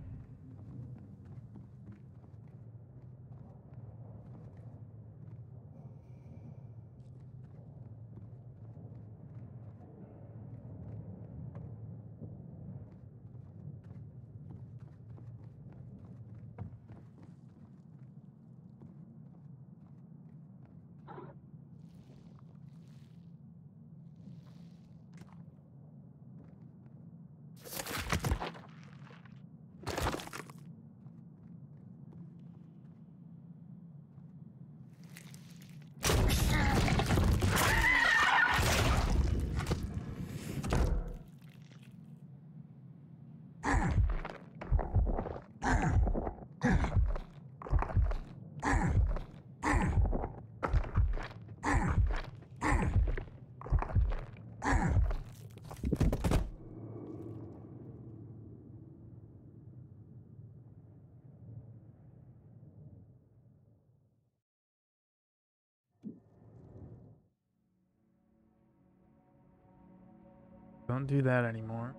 Don't do that anymore.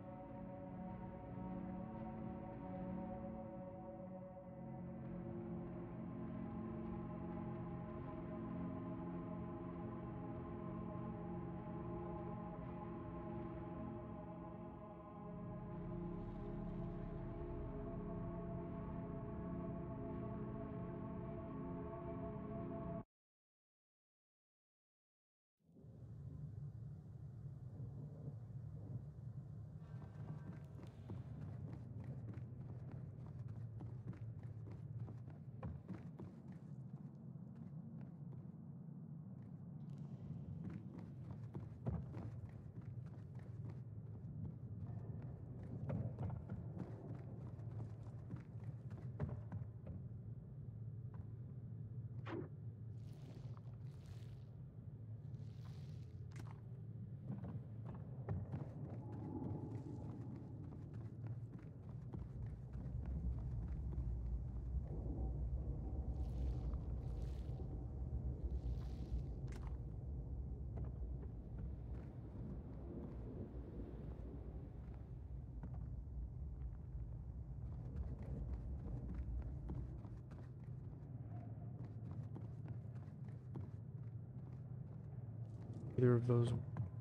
Either of those.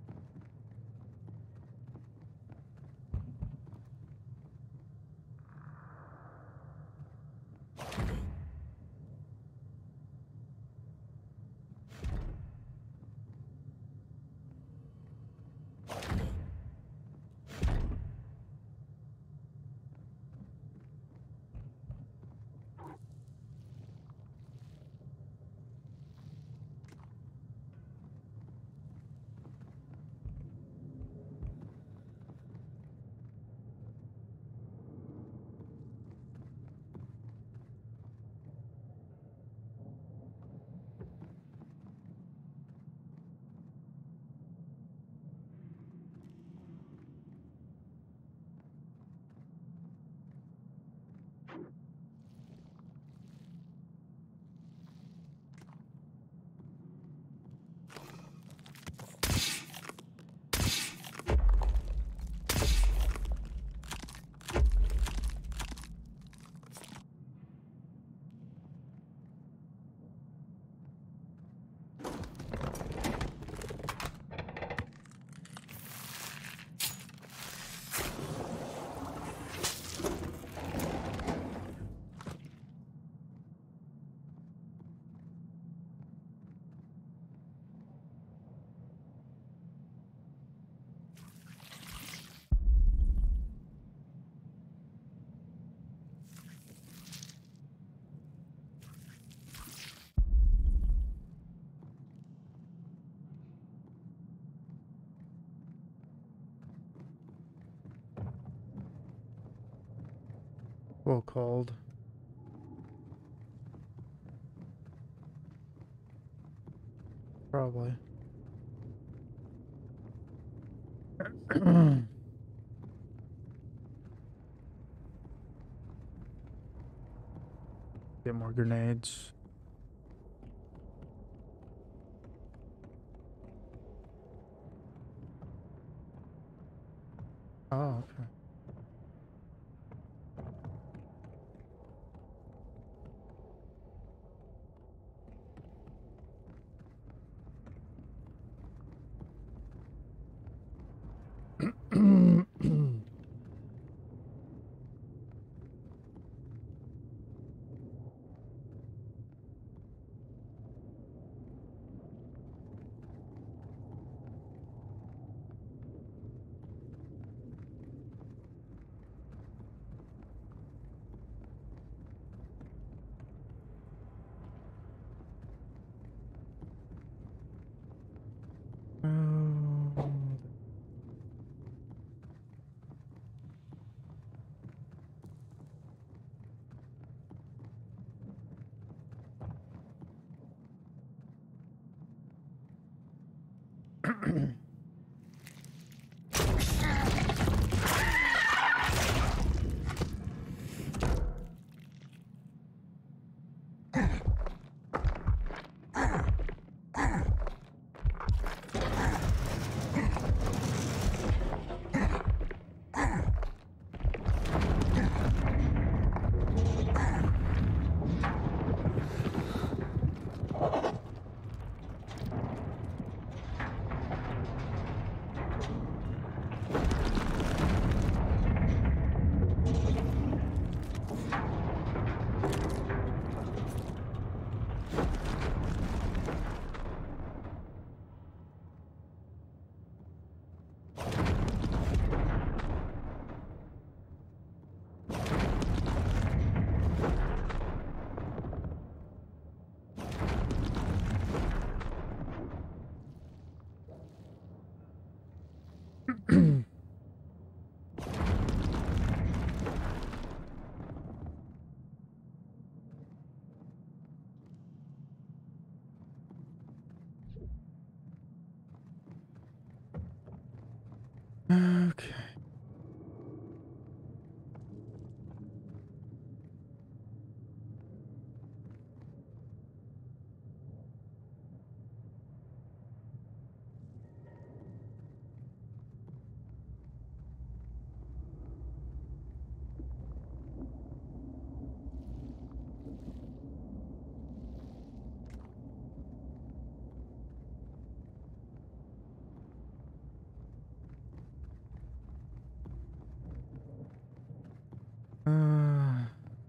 Well called. Probably. Get more grenades. Oh, okay. Okay. Uh,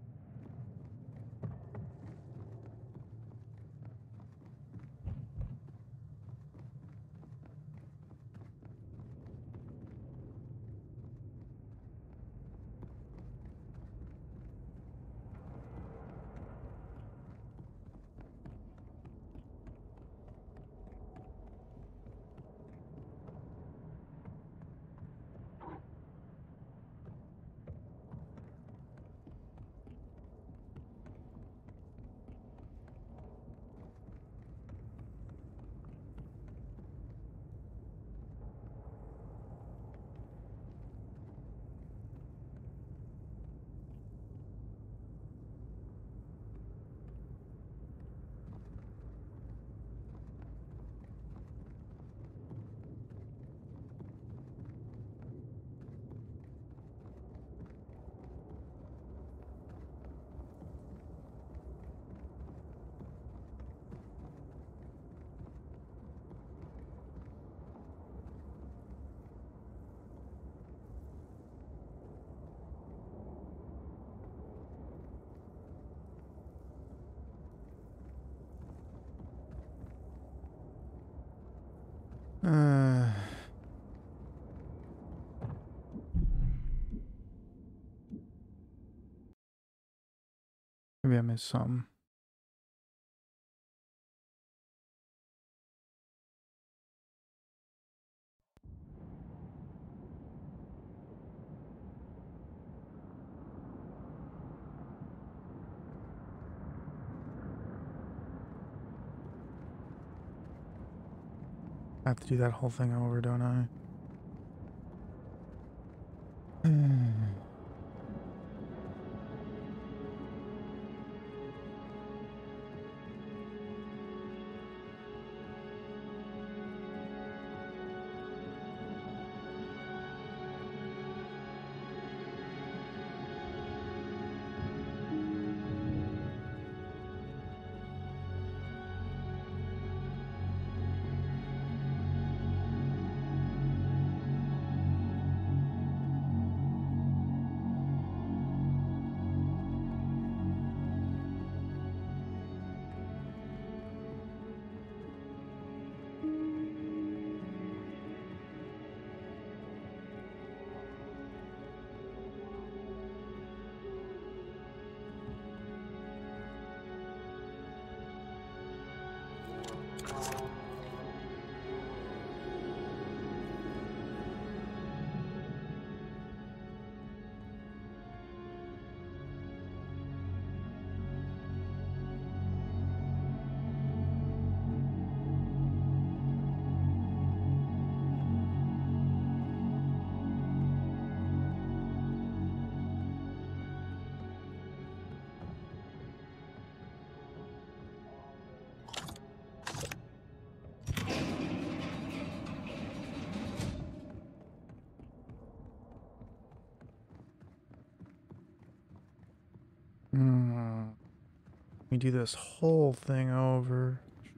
uh, maybe I missed something. I have to do that whole thing over, don't I? Hmm. We do this whole thing over.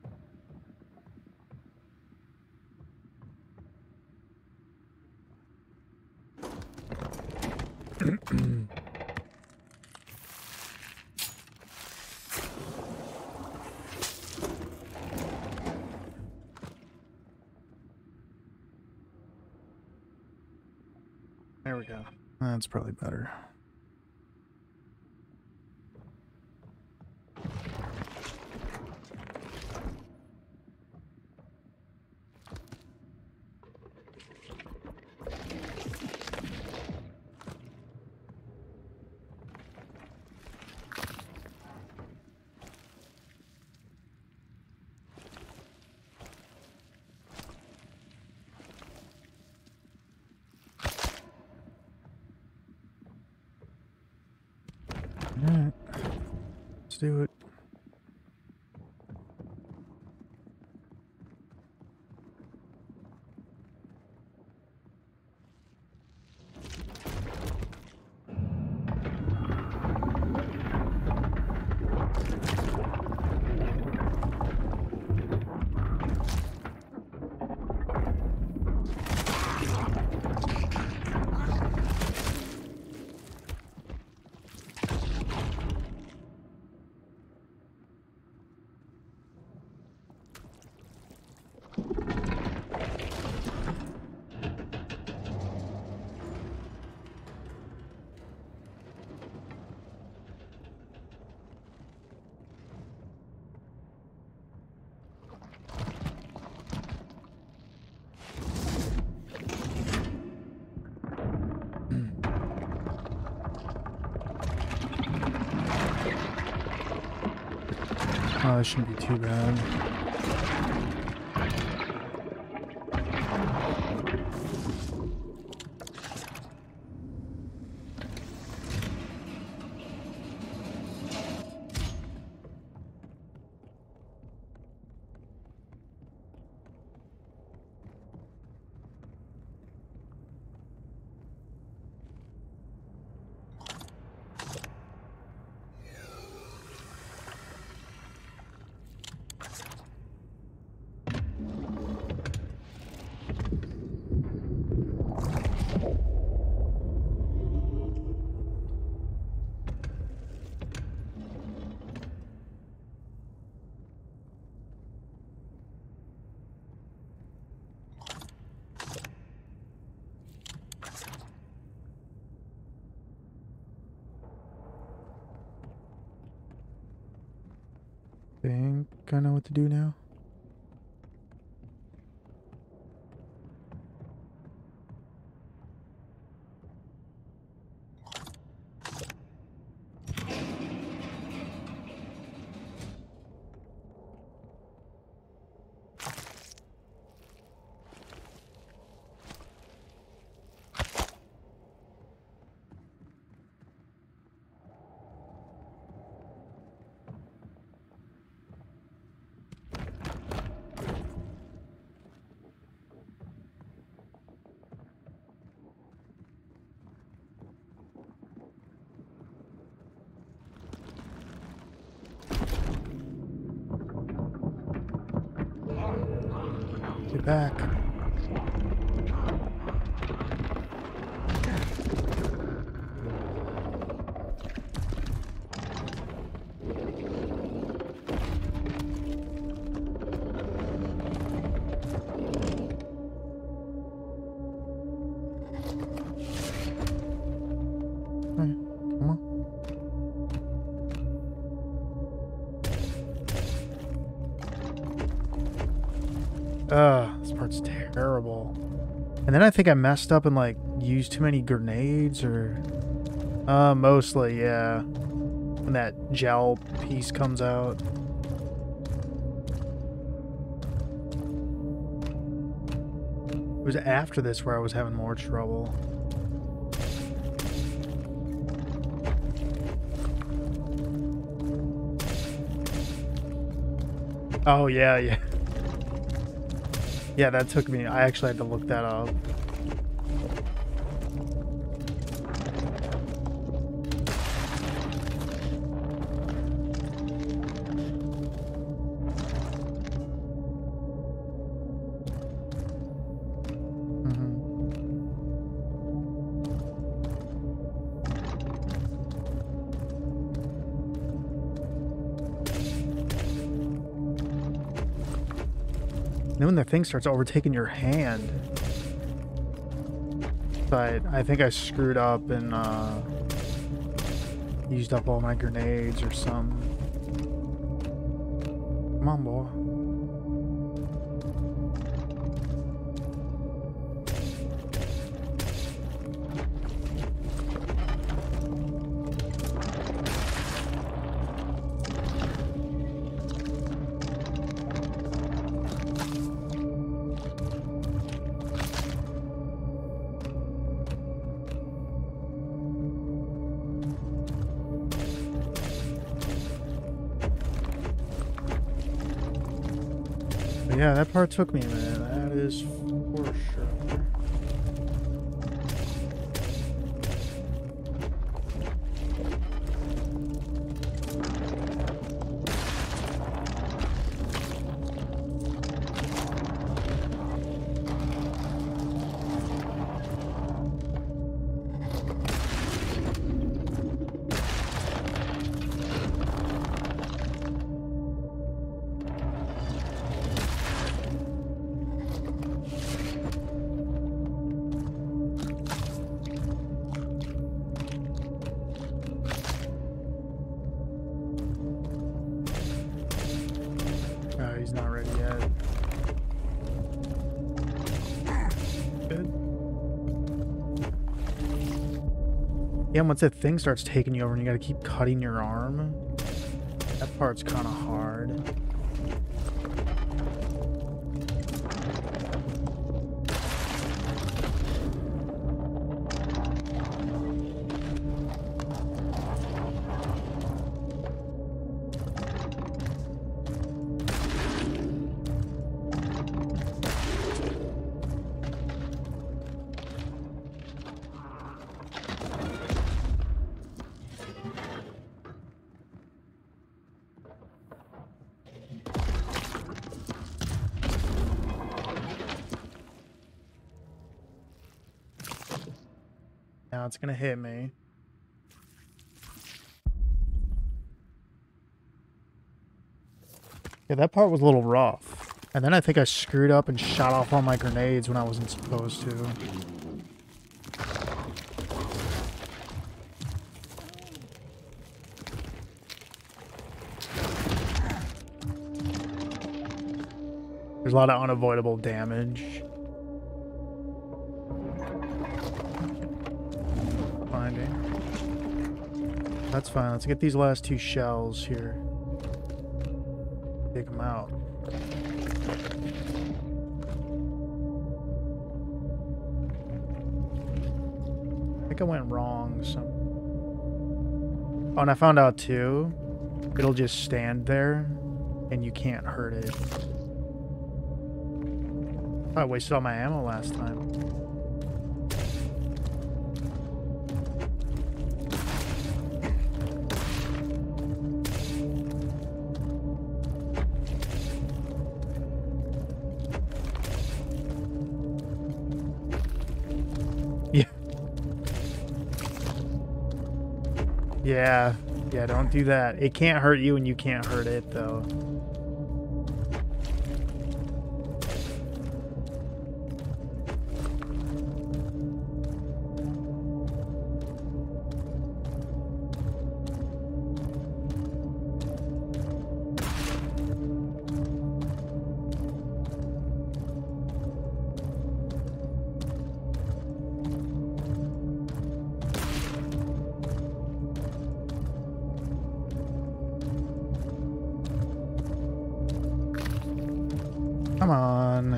There we go. That's probably better. Let's do it. Oh, this shouldn't be too bad. Think I know what to do now. Get back. Alright, come on. Ugh, this part's terrible. And then I think I messed up and like used too many grenades or uh mostly, yeah. When that gel piece comes out. It was after this where I was having more trouble. Oh yeah, yeah. Yeah, that took me, I actually had to look that up. Then when the thing starts overtaking your hand, but I think I screwed up and uh, used up all my grenades or something. Come on, boy. Yeah, that part took me a minute. That is for sure. Oh, he's not ready yet. Good. Yeah, once that thing starts taking you over and you gotta keep cutting your arm, that part's kind of hard. Now it's gonna hit me. Yeah, that part was a little rough. And then I think I screwed up and shot off all my grenades when I wasn't supposed to. There's a lot of unavoidable damage. Finding. That's fine. Let's get these last two shells here. Take them out. I think I went wrong. So. Oh, and I found out too, it'll just stand there and you can't hurt it. I wasted all my ammo last time. Yeah. Yeah. Yeah, don't do that. It can't hurt you and you can't hurt it though. Come on.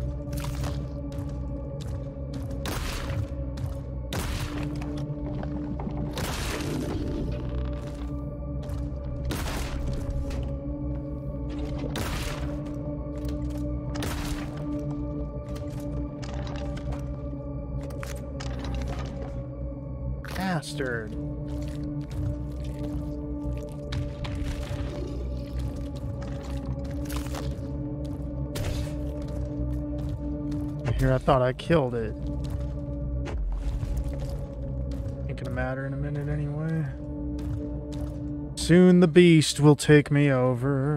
Bastard. Here, I thought I killed it. Ain't gonna matter in a minute anyway. Soon the beast will take me over.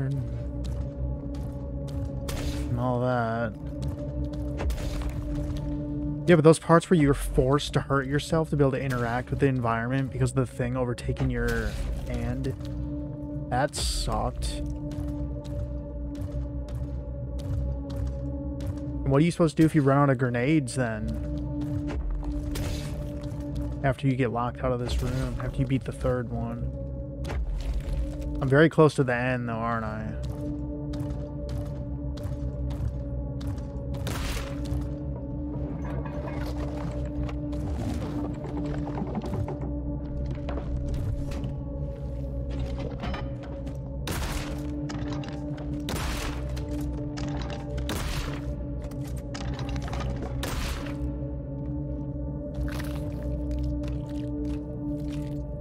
And all that. Yeah, but those parts where you're forced to hurt yourself to be able to interact with the environment because of the thing overtaking your hand, that sucked. What are you supposed to do if you run out of grenades then? After you get locked out of this room, after you beat the third one. I'm very close to the end though, aren't I?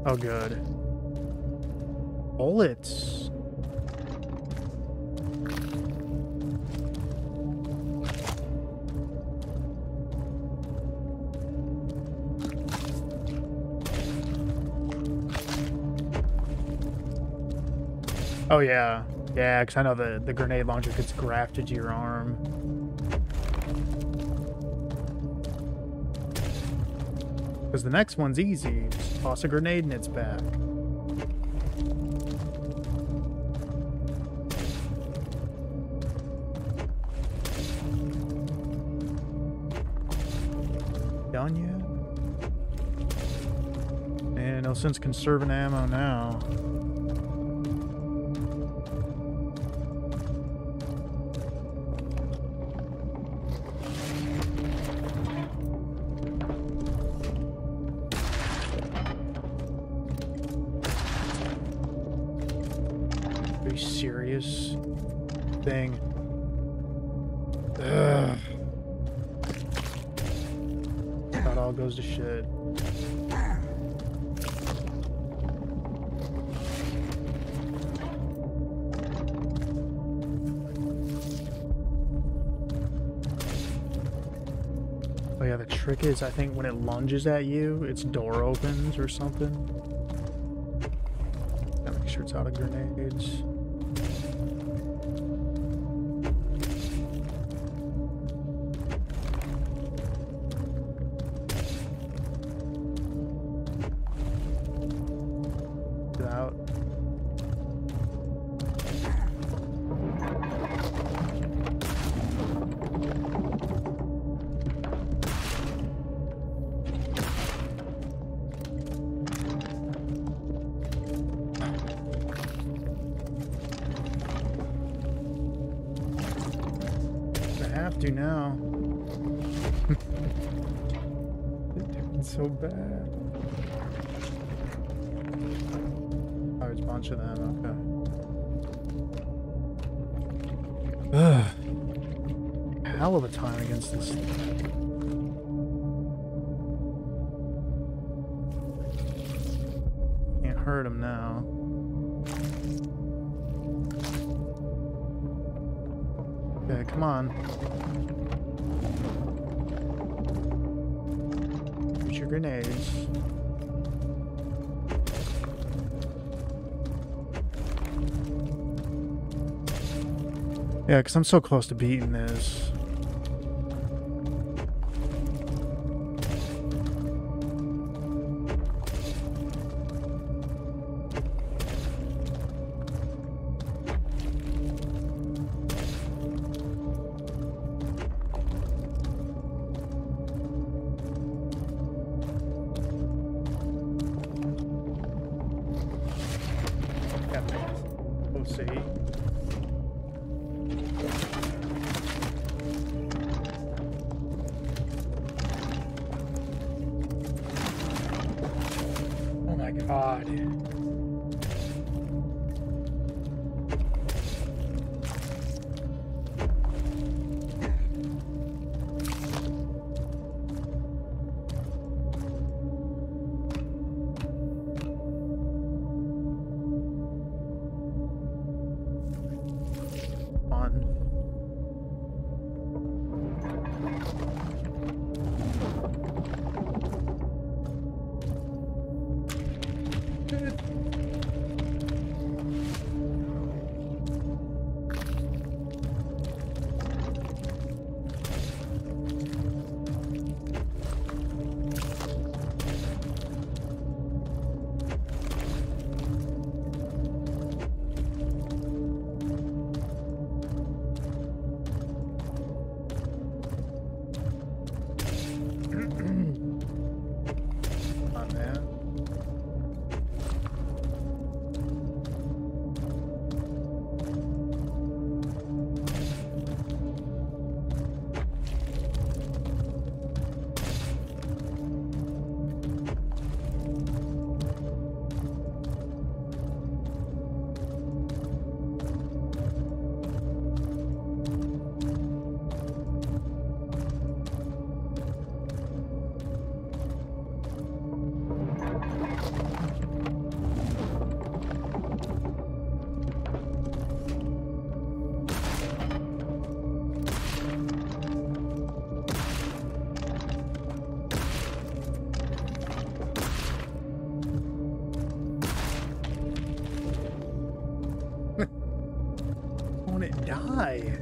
Oh, good. Bullets. Oh, yeah. Yeah, because I know the, the grenade launcher gets grafted to your arm. Because the next one's easy. Just toss a grenade and it's back. Done yet? And no sense conserving ammo now. Serious thing. Ugh. That all goes to shit. Oh yeah, the trick is I think when it lunges at you, its door opens or something. Gotta make sure it's out of grenades. Do now. It's so bad. Oh, there's a bunch of them. Okay. Ugh. Hell of a time against this thing. Can't hurt him now. Okay, come on. Use your grenades. Yeah, because I'm so close to beating this. God. die?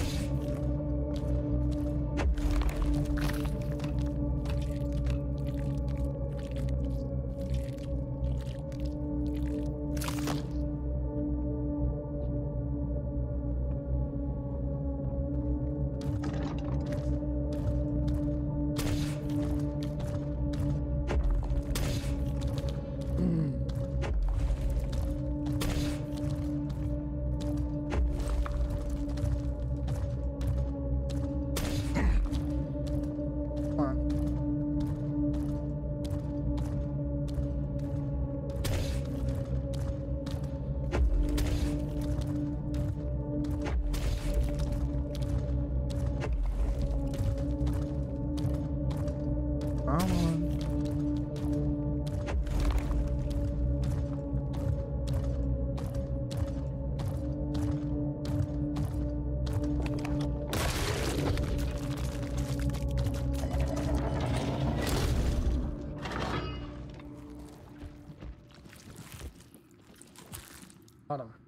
Got him.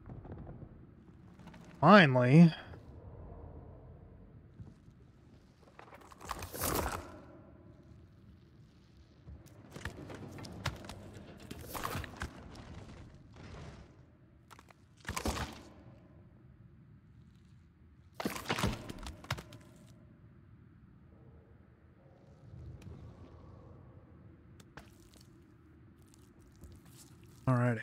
Finally. Alrighty.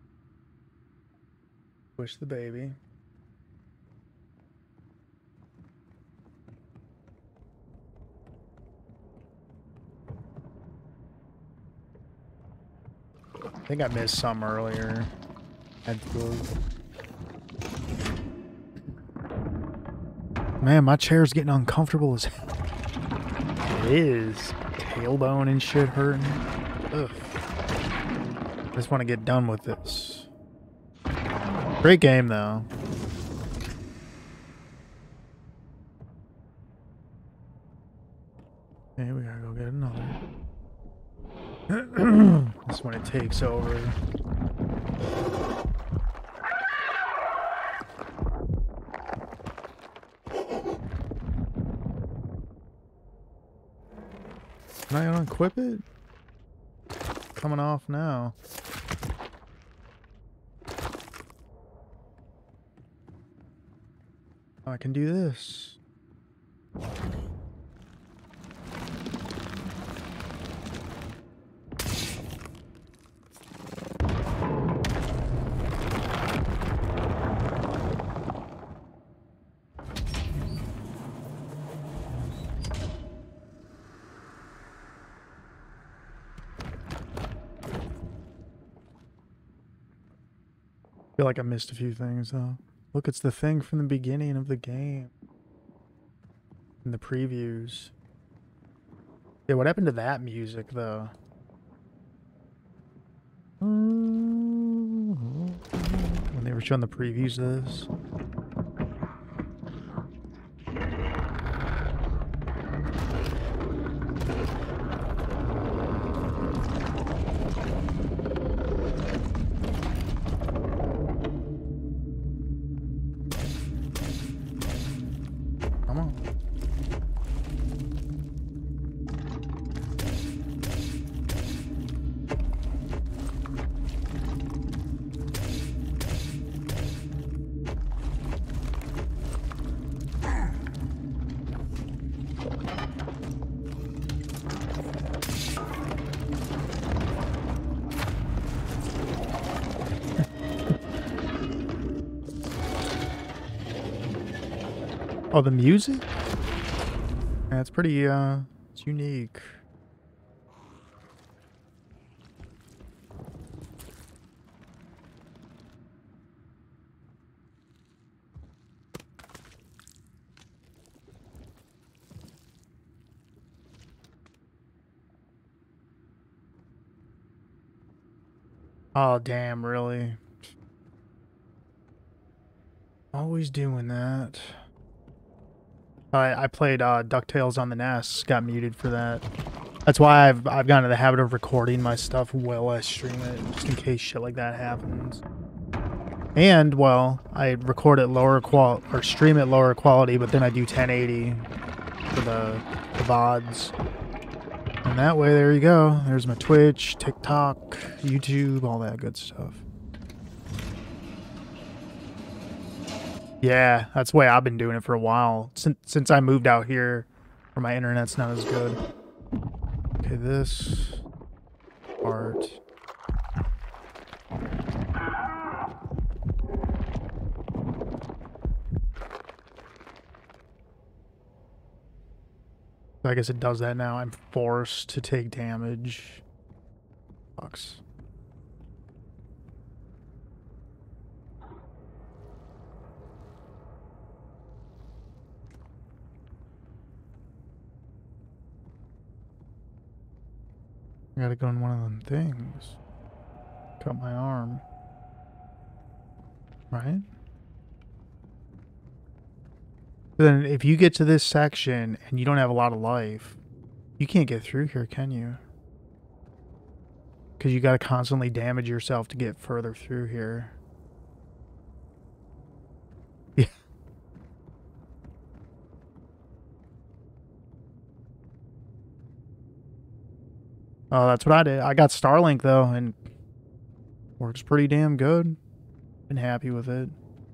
Push the baby. I think I missed some earlier. Had to go. Man, my chair's getting uncomfortable as hell. It is. Tailbone and shit hurting. Ugh. I just want to get done with this. Great game, though. Okay, we gotta go get another. That's when it takes over. Can I unequip it? Coming off now. I can do this. I feel like I missed a few things though. Look, it's the thing from the beginning of the game. In the previews. Yeah, what happened to that music, though? When they were showing the previews of this. Oh, the music? Yeah, it's pretty, uh, it's unique. Oh, damn, really? Always doing that. I, I played uh, DuckTales on the N E S, got muted for that. That's why I've, I've gotten into the habit of recording my stuff while I stream it, just in case shit like that happens. And, well, I record at lower qual or stream at lower quality, but then I do ten eighty for the, the V O Ds. And that way, there you go. There's my Twitch, TikTok, YouTube, all that good stuff. Yeah, that's the way I've been doing it for a while. Since, since I moved out here, where my internet's not as good. Okay, this part. I guess it does that now. I'm forced to take damage. Sucks. I gotta go in one of them things. Cut my arm. Right? Then if you get to this section and you don't have a lot of life, you can't get through here, can you? Because you got to constantly damage yourself to get further through here. Yeah. Oh, that's what I did. I got Starlink though, and works pretty damn good. Been happy with it.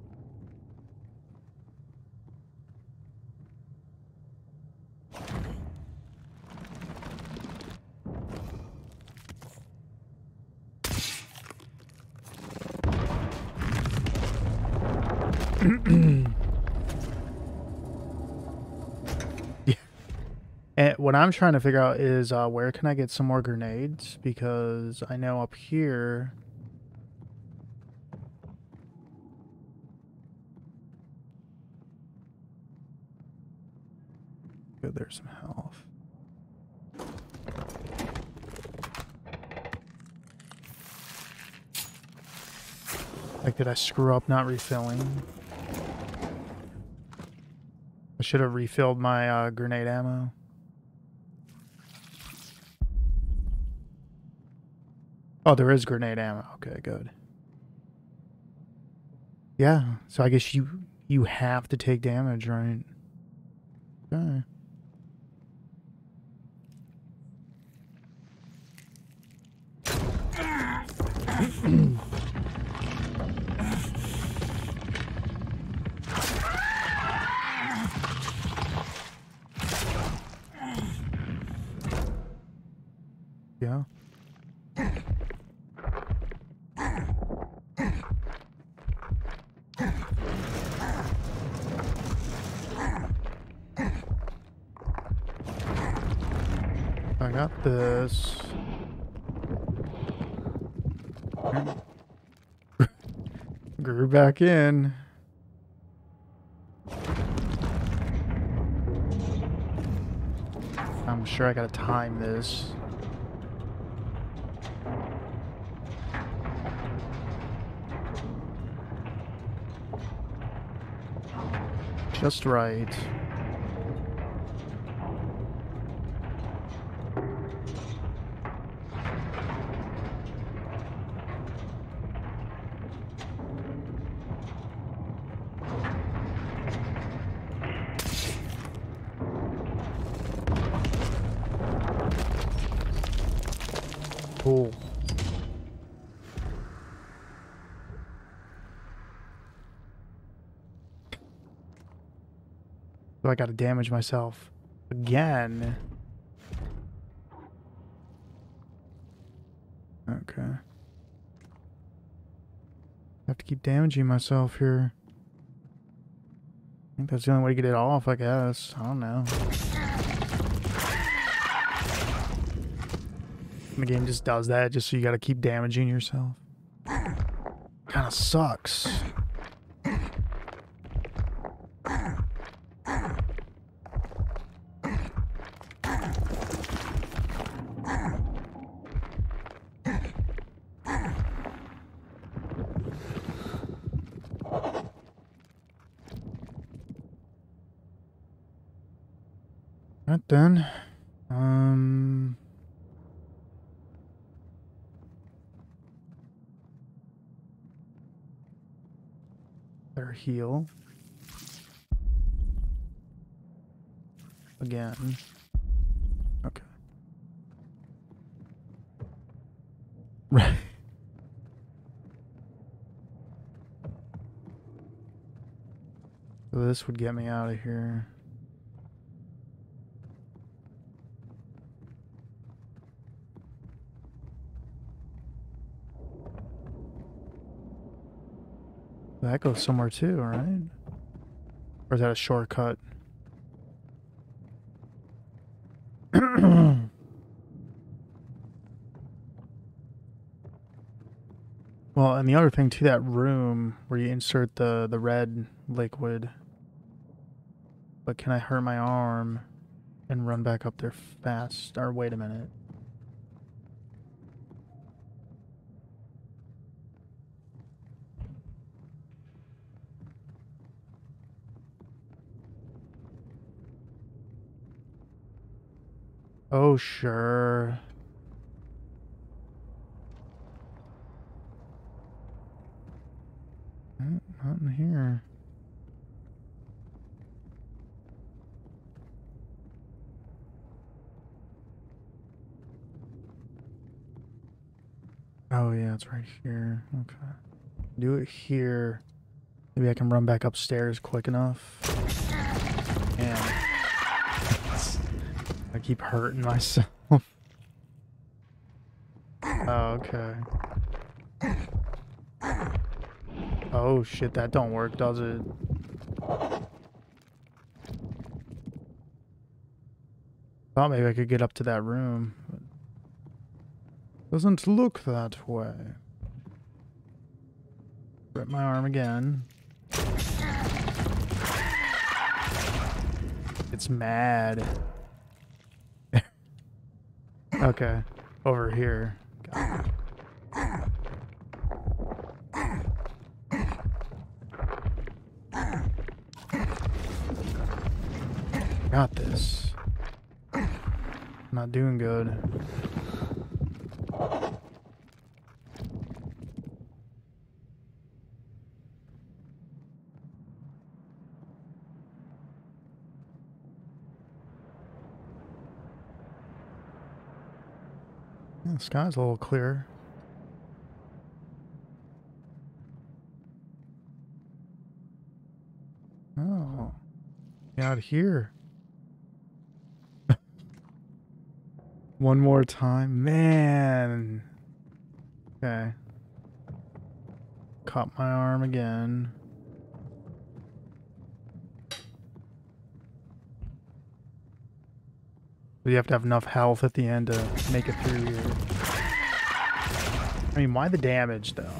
Yeah. And what I'm trying to figure out is uh, where can I get some more grenades? Because I know up here... Good, there's some health. Like, did I screw up not refilling? I should have refilled my uh, grenade ammo. Oh, there is grenade ammo. Okay, good. Yeah, so I guess you you have to take damage, right? Okay. Yeah. I got this. Grew back in. I'm sure I gotta time this. Just right. Cool. So I gotta damage myself again. Okay. I have to keep damaging myself here. I think that's the only way to get it off, I guess. I don't know. The game just does that just so you gotta keep damaging yourself. Kinda sucks. Right then. Um... Their heal. Again. Okay. Right. So this would get me out of here. That goes somewhere too, right? Or is that a shortcut? Well, and the other thing to that room where you insert the, the red liquid. But can I hurt my arm and run back up there fast? Or wait a minute. Oh, sure. Mm, not in here. Oh, yeah, it's right here. Okay. Do it here. Maybe I can run back upstairs quick enough. And I keep hurting myself. Oh, okay. Oh shit, that don't work, does it? Thought maybe I could get up to that room, but doesn't look that way. Rip my arm again. It's mad. Okay, over here. Got it. Got this. Not doing good. Yeah, the sky's a little clearer. Oh, out here. One more time, man. Okay. Caught my arm again. But you have to have enough health at the end to make it through here. I mean, why the damage, though?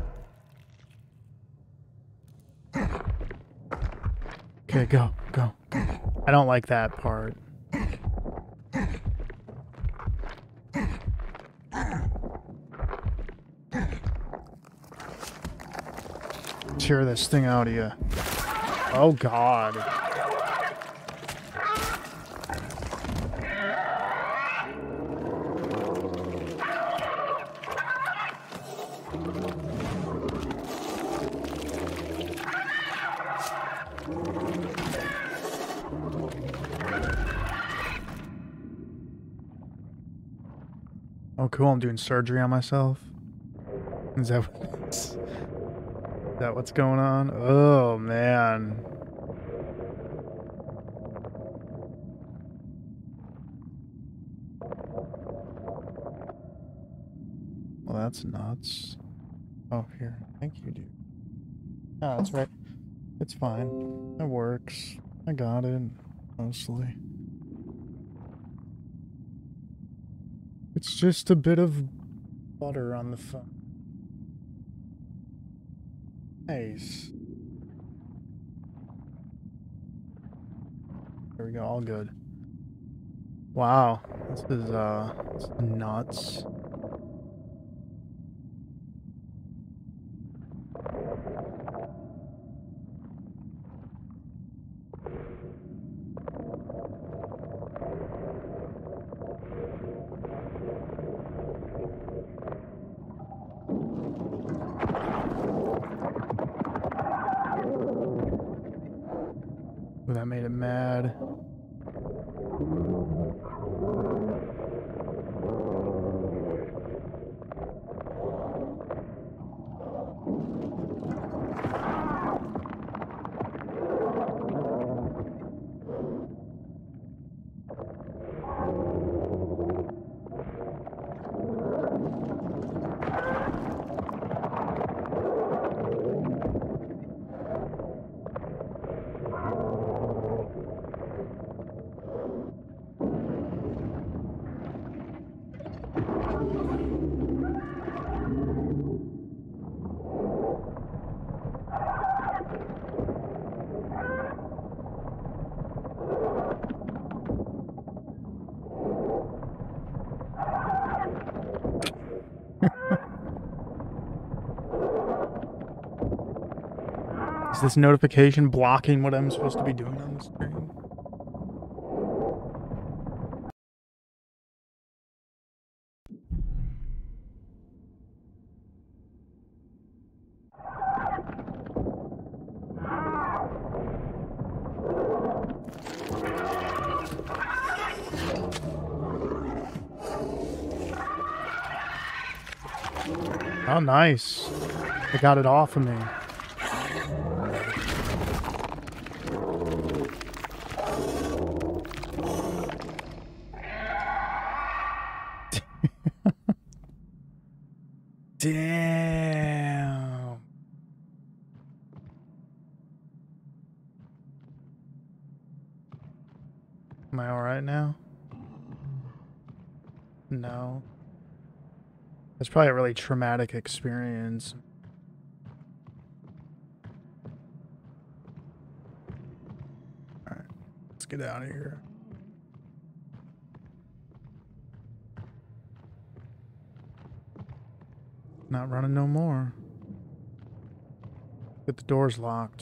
Okay, go, go, go. I don't like that part. Tear this thing out of you. Oh, God. Oh, cool. I'm doing surgery on myself. Is that what, is that what's going on? Oh, man. Well, that's nuts. Oh, here. Thank you, dude. Oh, that's right. It's fine. It works. I got it, mostly. It's just a bit of butter on the phone. Nice. There we go, all good. Wow, this is, uh, this is nuts. that made it mad. Is this notification blocking what I'm supposed to be doing on the screen? Oh, nice. I got it off of me. Damn. Am I all right now? No. That's probably a really traumatic experience. All right, let's get out of here. Not running no more. Get the doors locked.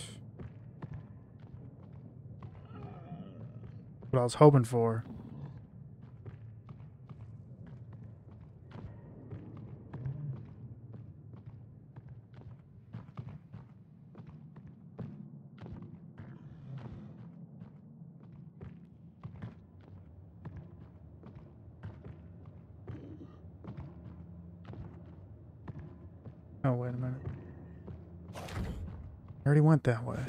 What I was hoping for. Oh, wait a minute. I already went that way.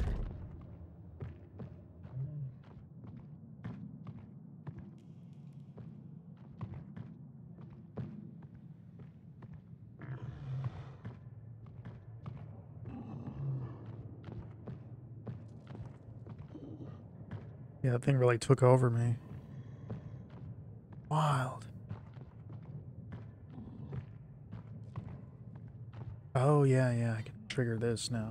Yeah, that thing really took over me. Wild. Oh, yeah, yeah, I can trigger this now.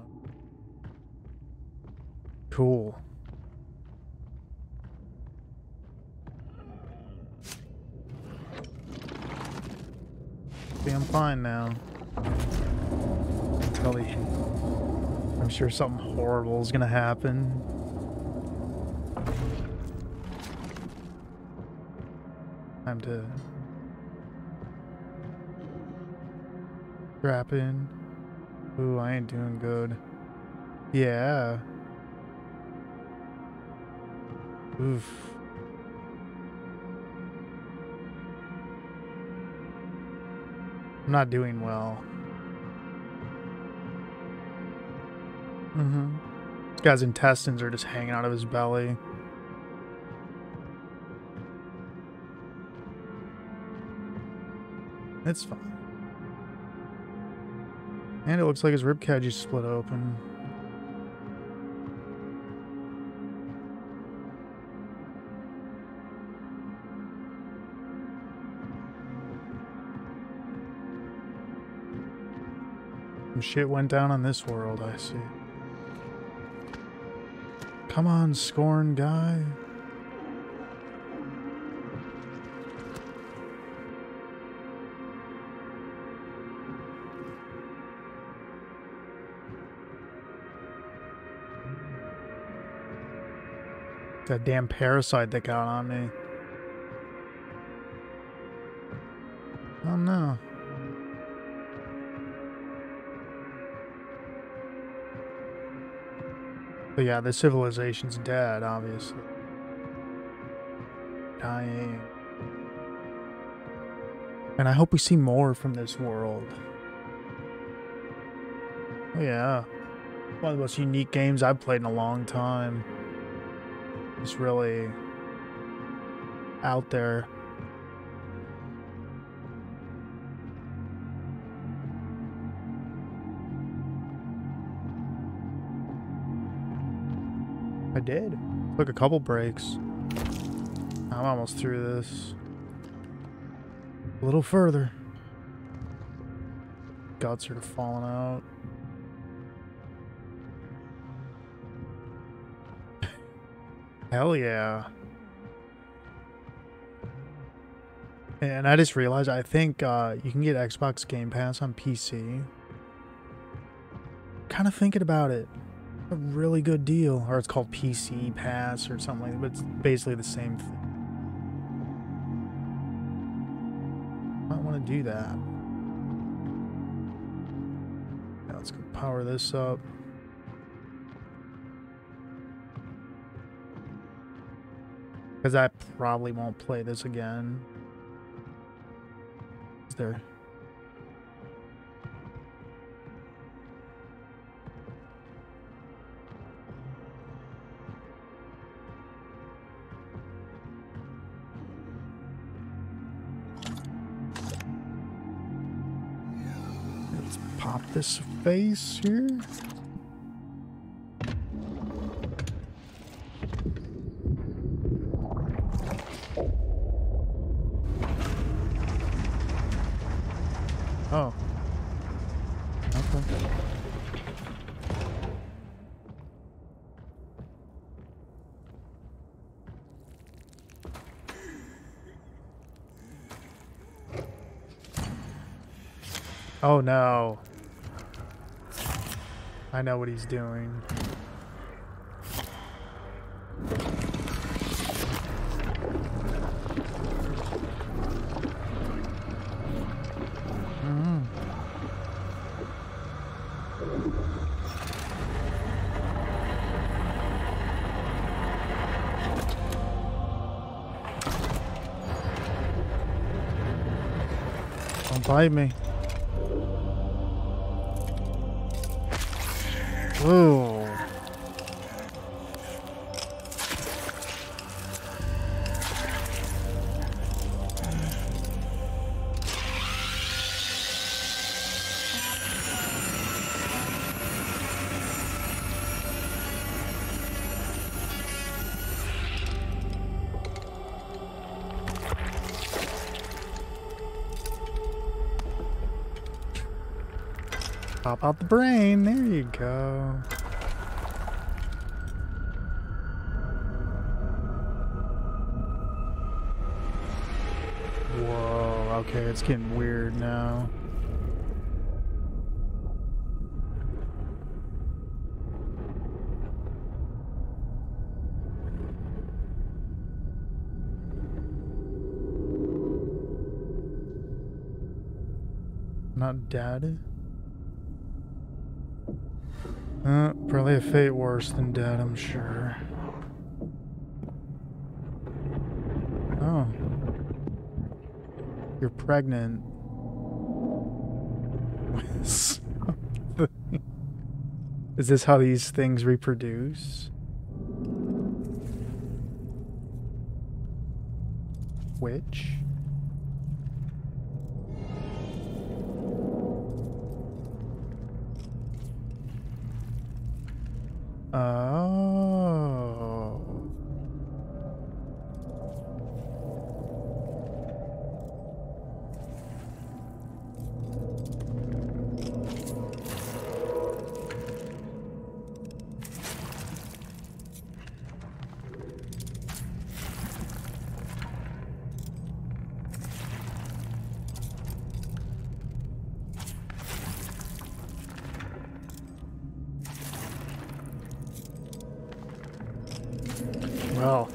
Cool. See, I'm fine now. Probably, I'm sure something horrible is gonna happen. Time to strap in. Ooh, I ain't doing good. Yeah. Oof. I'm not doing well. Mm-hmm. This guy's intestines are just hanging out of his belly. It's fine. And it looks like his ribcage is split open. Some shit went down on this world, I see. Come on, Scorn guy. That damn parasite that got on me. Oh no. But yeah, the civilization's dead, obviously. Dying. And I hope we see more from this world. Oh yeah. One of the most unique games I've played in a long time. It's really out there. I did. Took a couple breaks. I'm almost through this. A little further. Guts are falling out. Hell yeah. And I just realized I think uh, you can get Xbox Game Pass on P C. Kind of thinking about it. A really good deal. Or it's called P C Pass or something like that, but it's basically the same thing. Might want to do that. Now let's go power this up. Because I probably won't play this again. Is there... Let's pop this face here. Oh. Okay. Oh no. I know what he's doing. Don't bite me. Whoa. Pop out the brain. There you go. Whoa. Okay, it's getting weird now. Not dead. Uh, probably a fate worse than dead, I'm sure. Oh. You're pregnant. Is this how these things reproduce? Which? Oh. Well,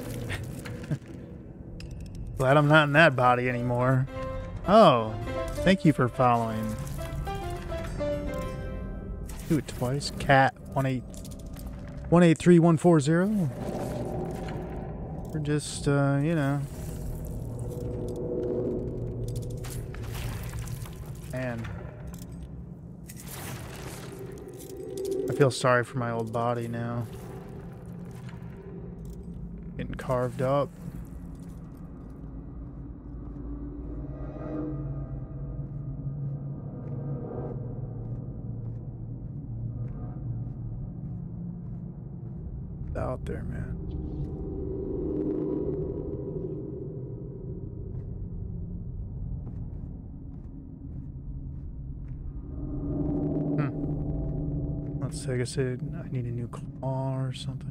glad I'm not in that body anymore. Oh, thank you for following. Do it twice. Cat one eight one eight three one four zero. We're just, uh, you know. Man. I feel sorry for my old body now. Getting carved up. Out there, man. Hmm. Let's say I said I need a new car or something.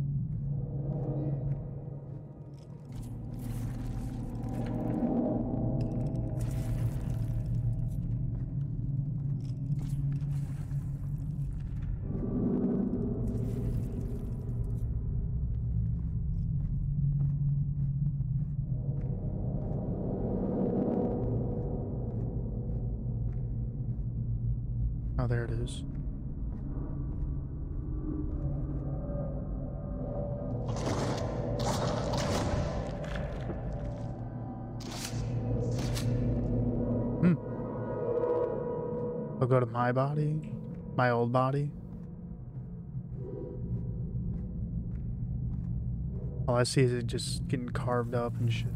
Oh, there it is. Hmm. I'll go to my body, my old body. All I see is it just getting carved up and shit.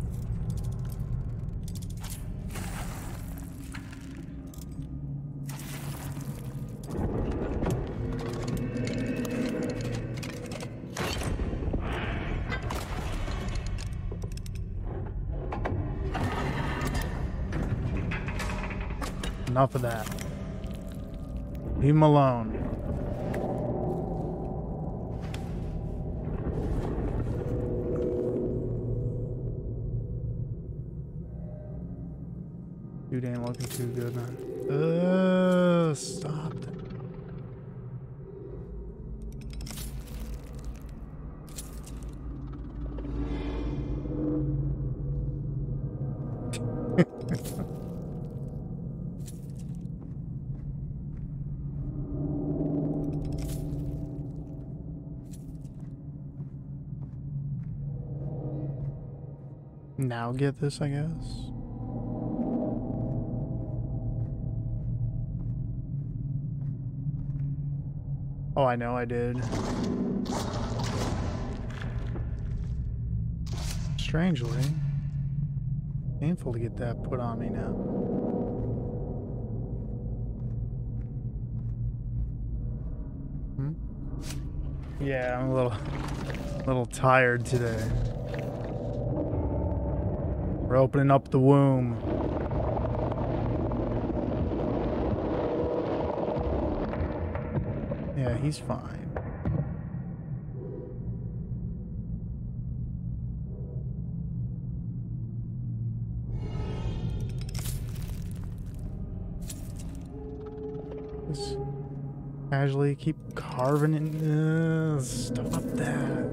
Enough of that. Leave him alone. Dude ain't looking too good, man. Uh, stop it. Now get this, I guess. Oh, I know I did. Strangely, painful to get that put on me now. Hmm? Yeah, I'm a little, a little tired today. We're opening up the womb. Yeah, he's fine. Just casually keep carving it. Uh, stop that.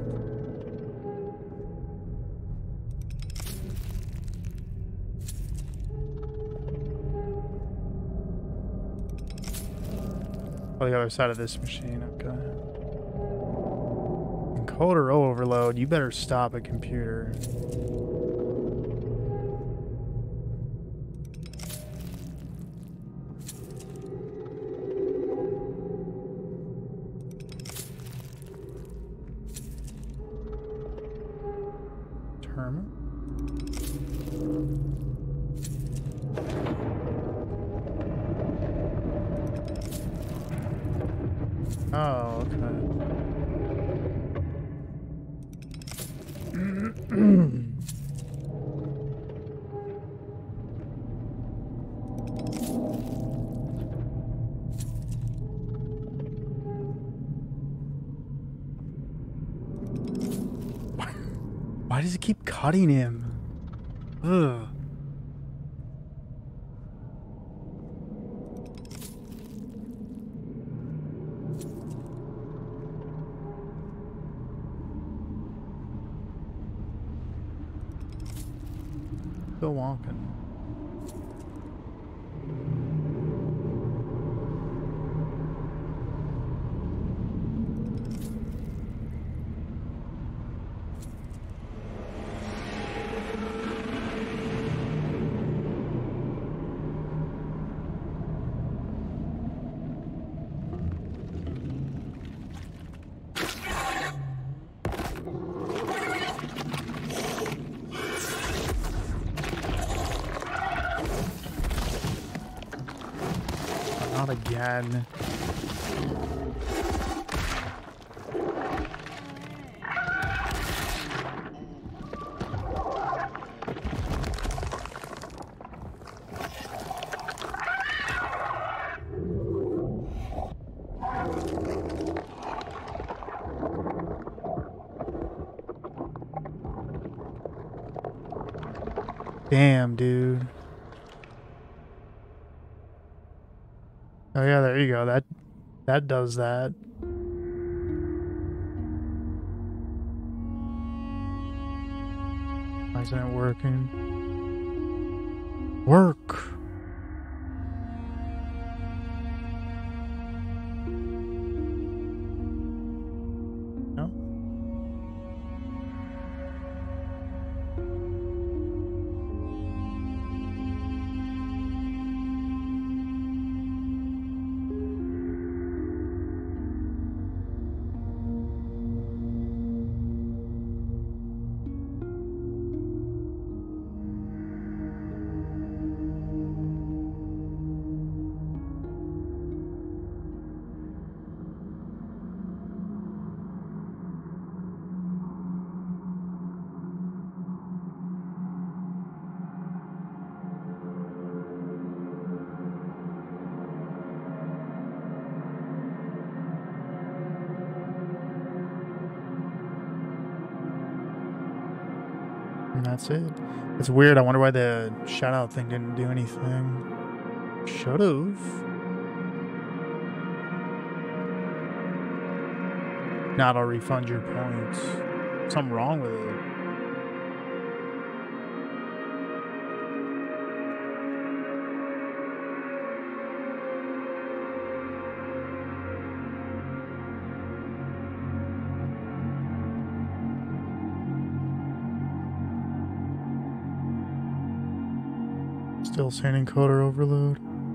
Oh, the other side of this machine, okay. Encoder overload, you better stop it, computer. Terminal. Oh, okay. Why does it keep cutting him? Ugh. Still walking. Not again. Damn, dude. Oh yeah, there you go. That that does that. Why isn't it working? Work. No? And that's it. It's weird. I wonder why the shout out thing didn't do anything. Should've. Not, I'll refund your points. Something wrong with it. Still saying encoder overload.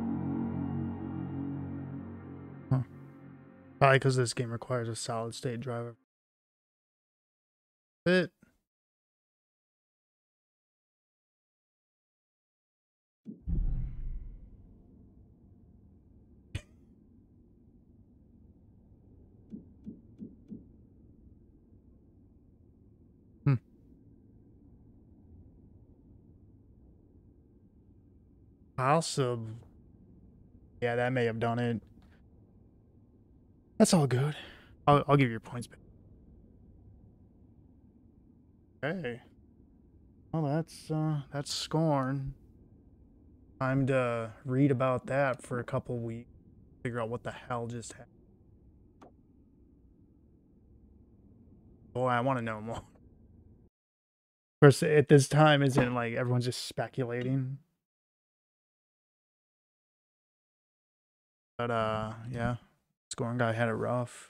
Huh. Probably because this game requires a solid state driver. It. Hmm. Also, yeah, that may have done it. That's all good. I'll, I'll give you your points back. Hey. Well, that's, uh, that's Scorn. Time to read about that for a couple weeks. Figure out what the hell just happened. Boy, I want to know more. Of course, at this time, isn't like everyone's just speculating. But, uh, yeah. Scorn guy had it rough.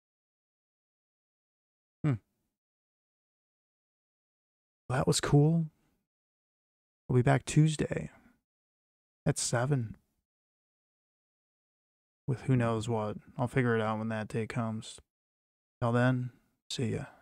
Hmm. Well, that was cool. We'll be back Tuesday at seven. With who knows what. I'll figure it out when that day comes. Till then, see ya.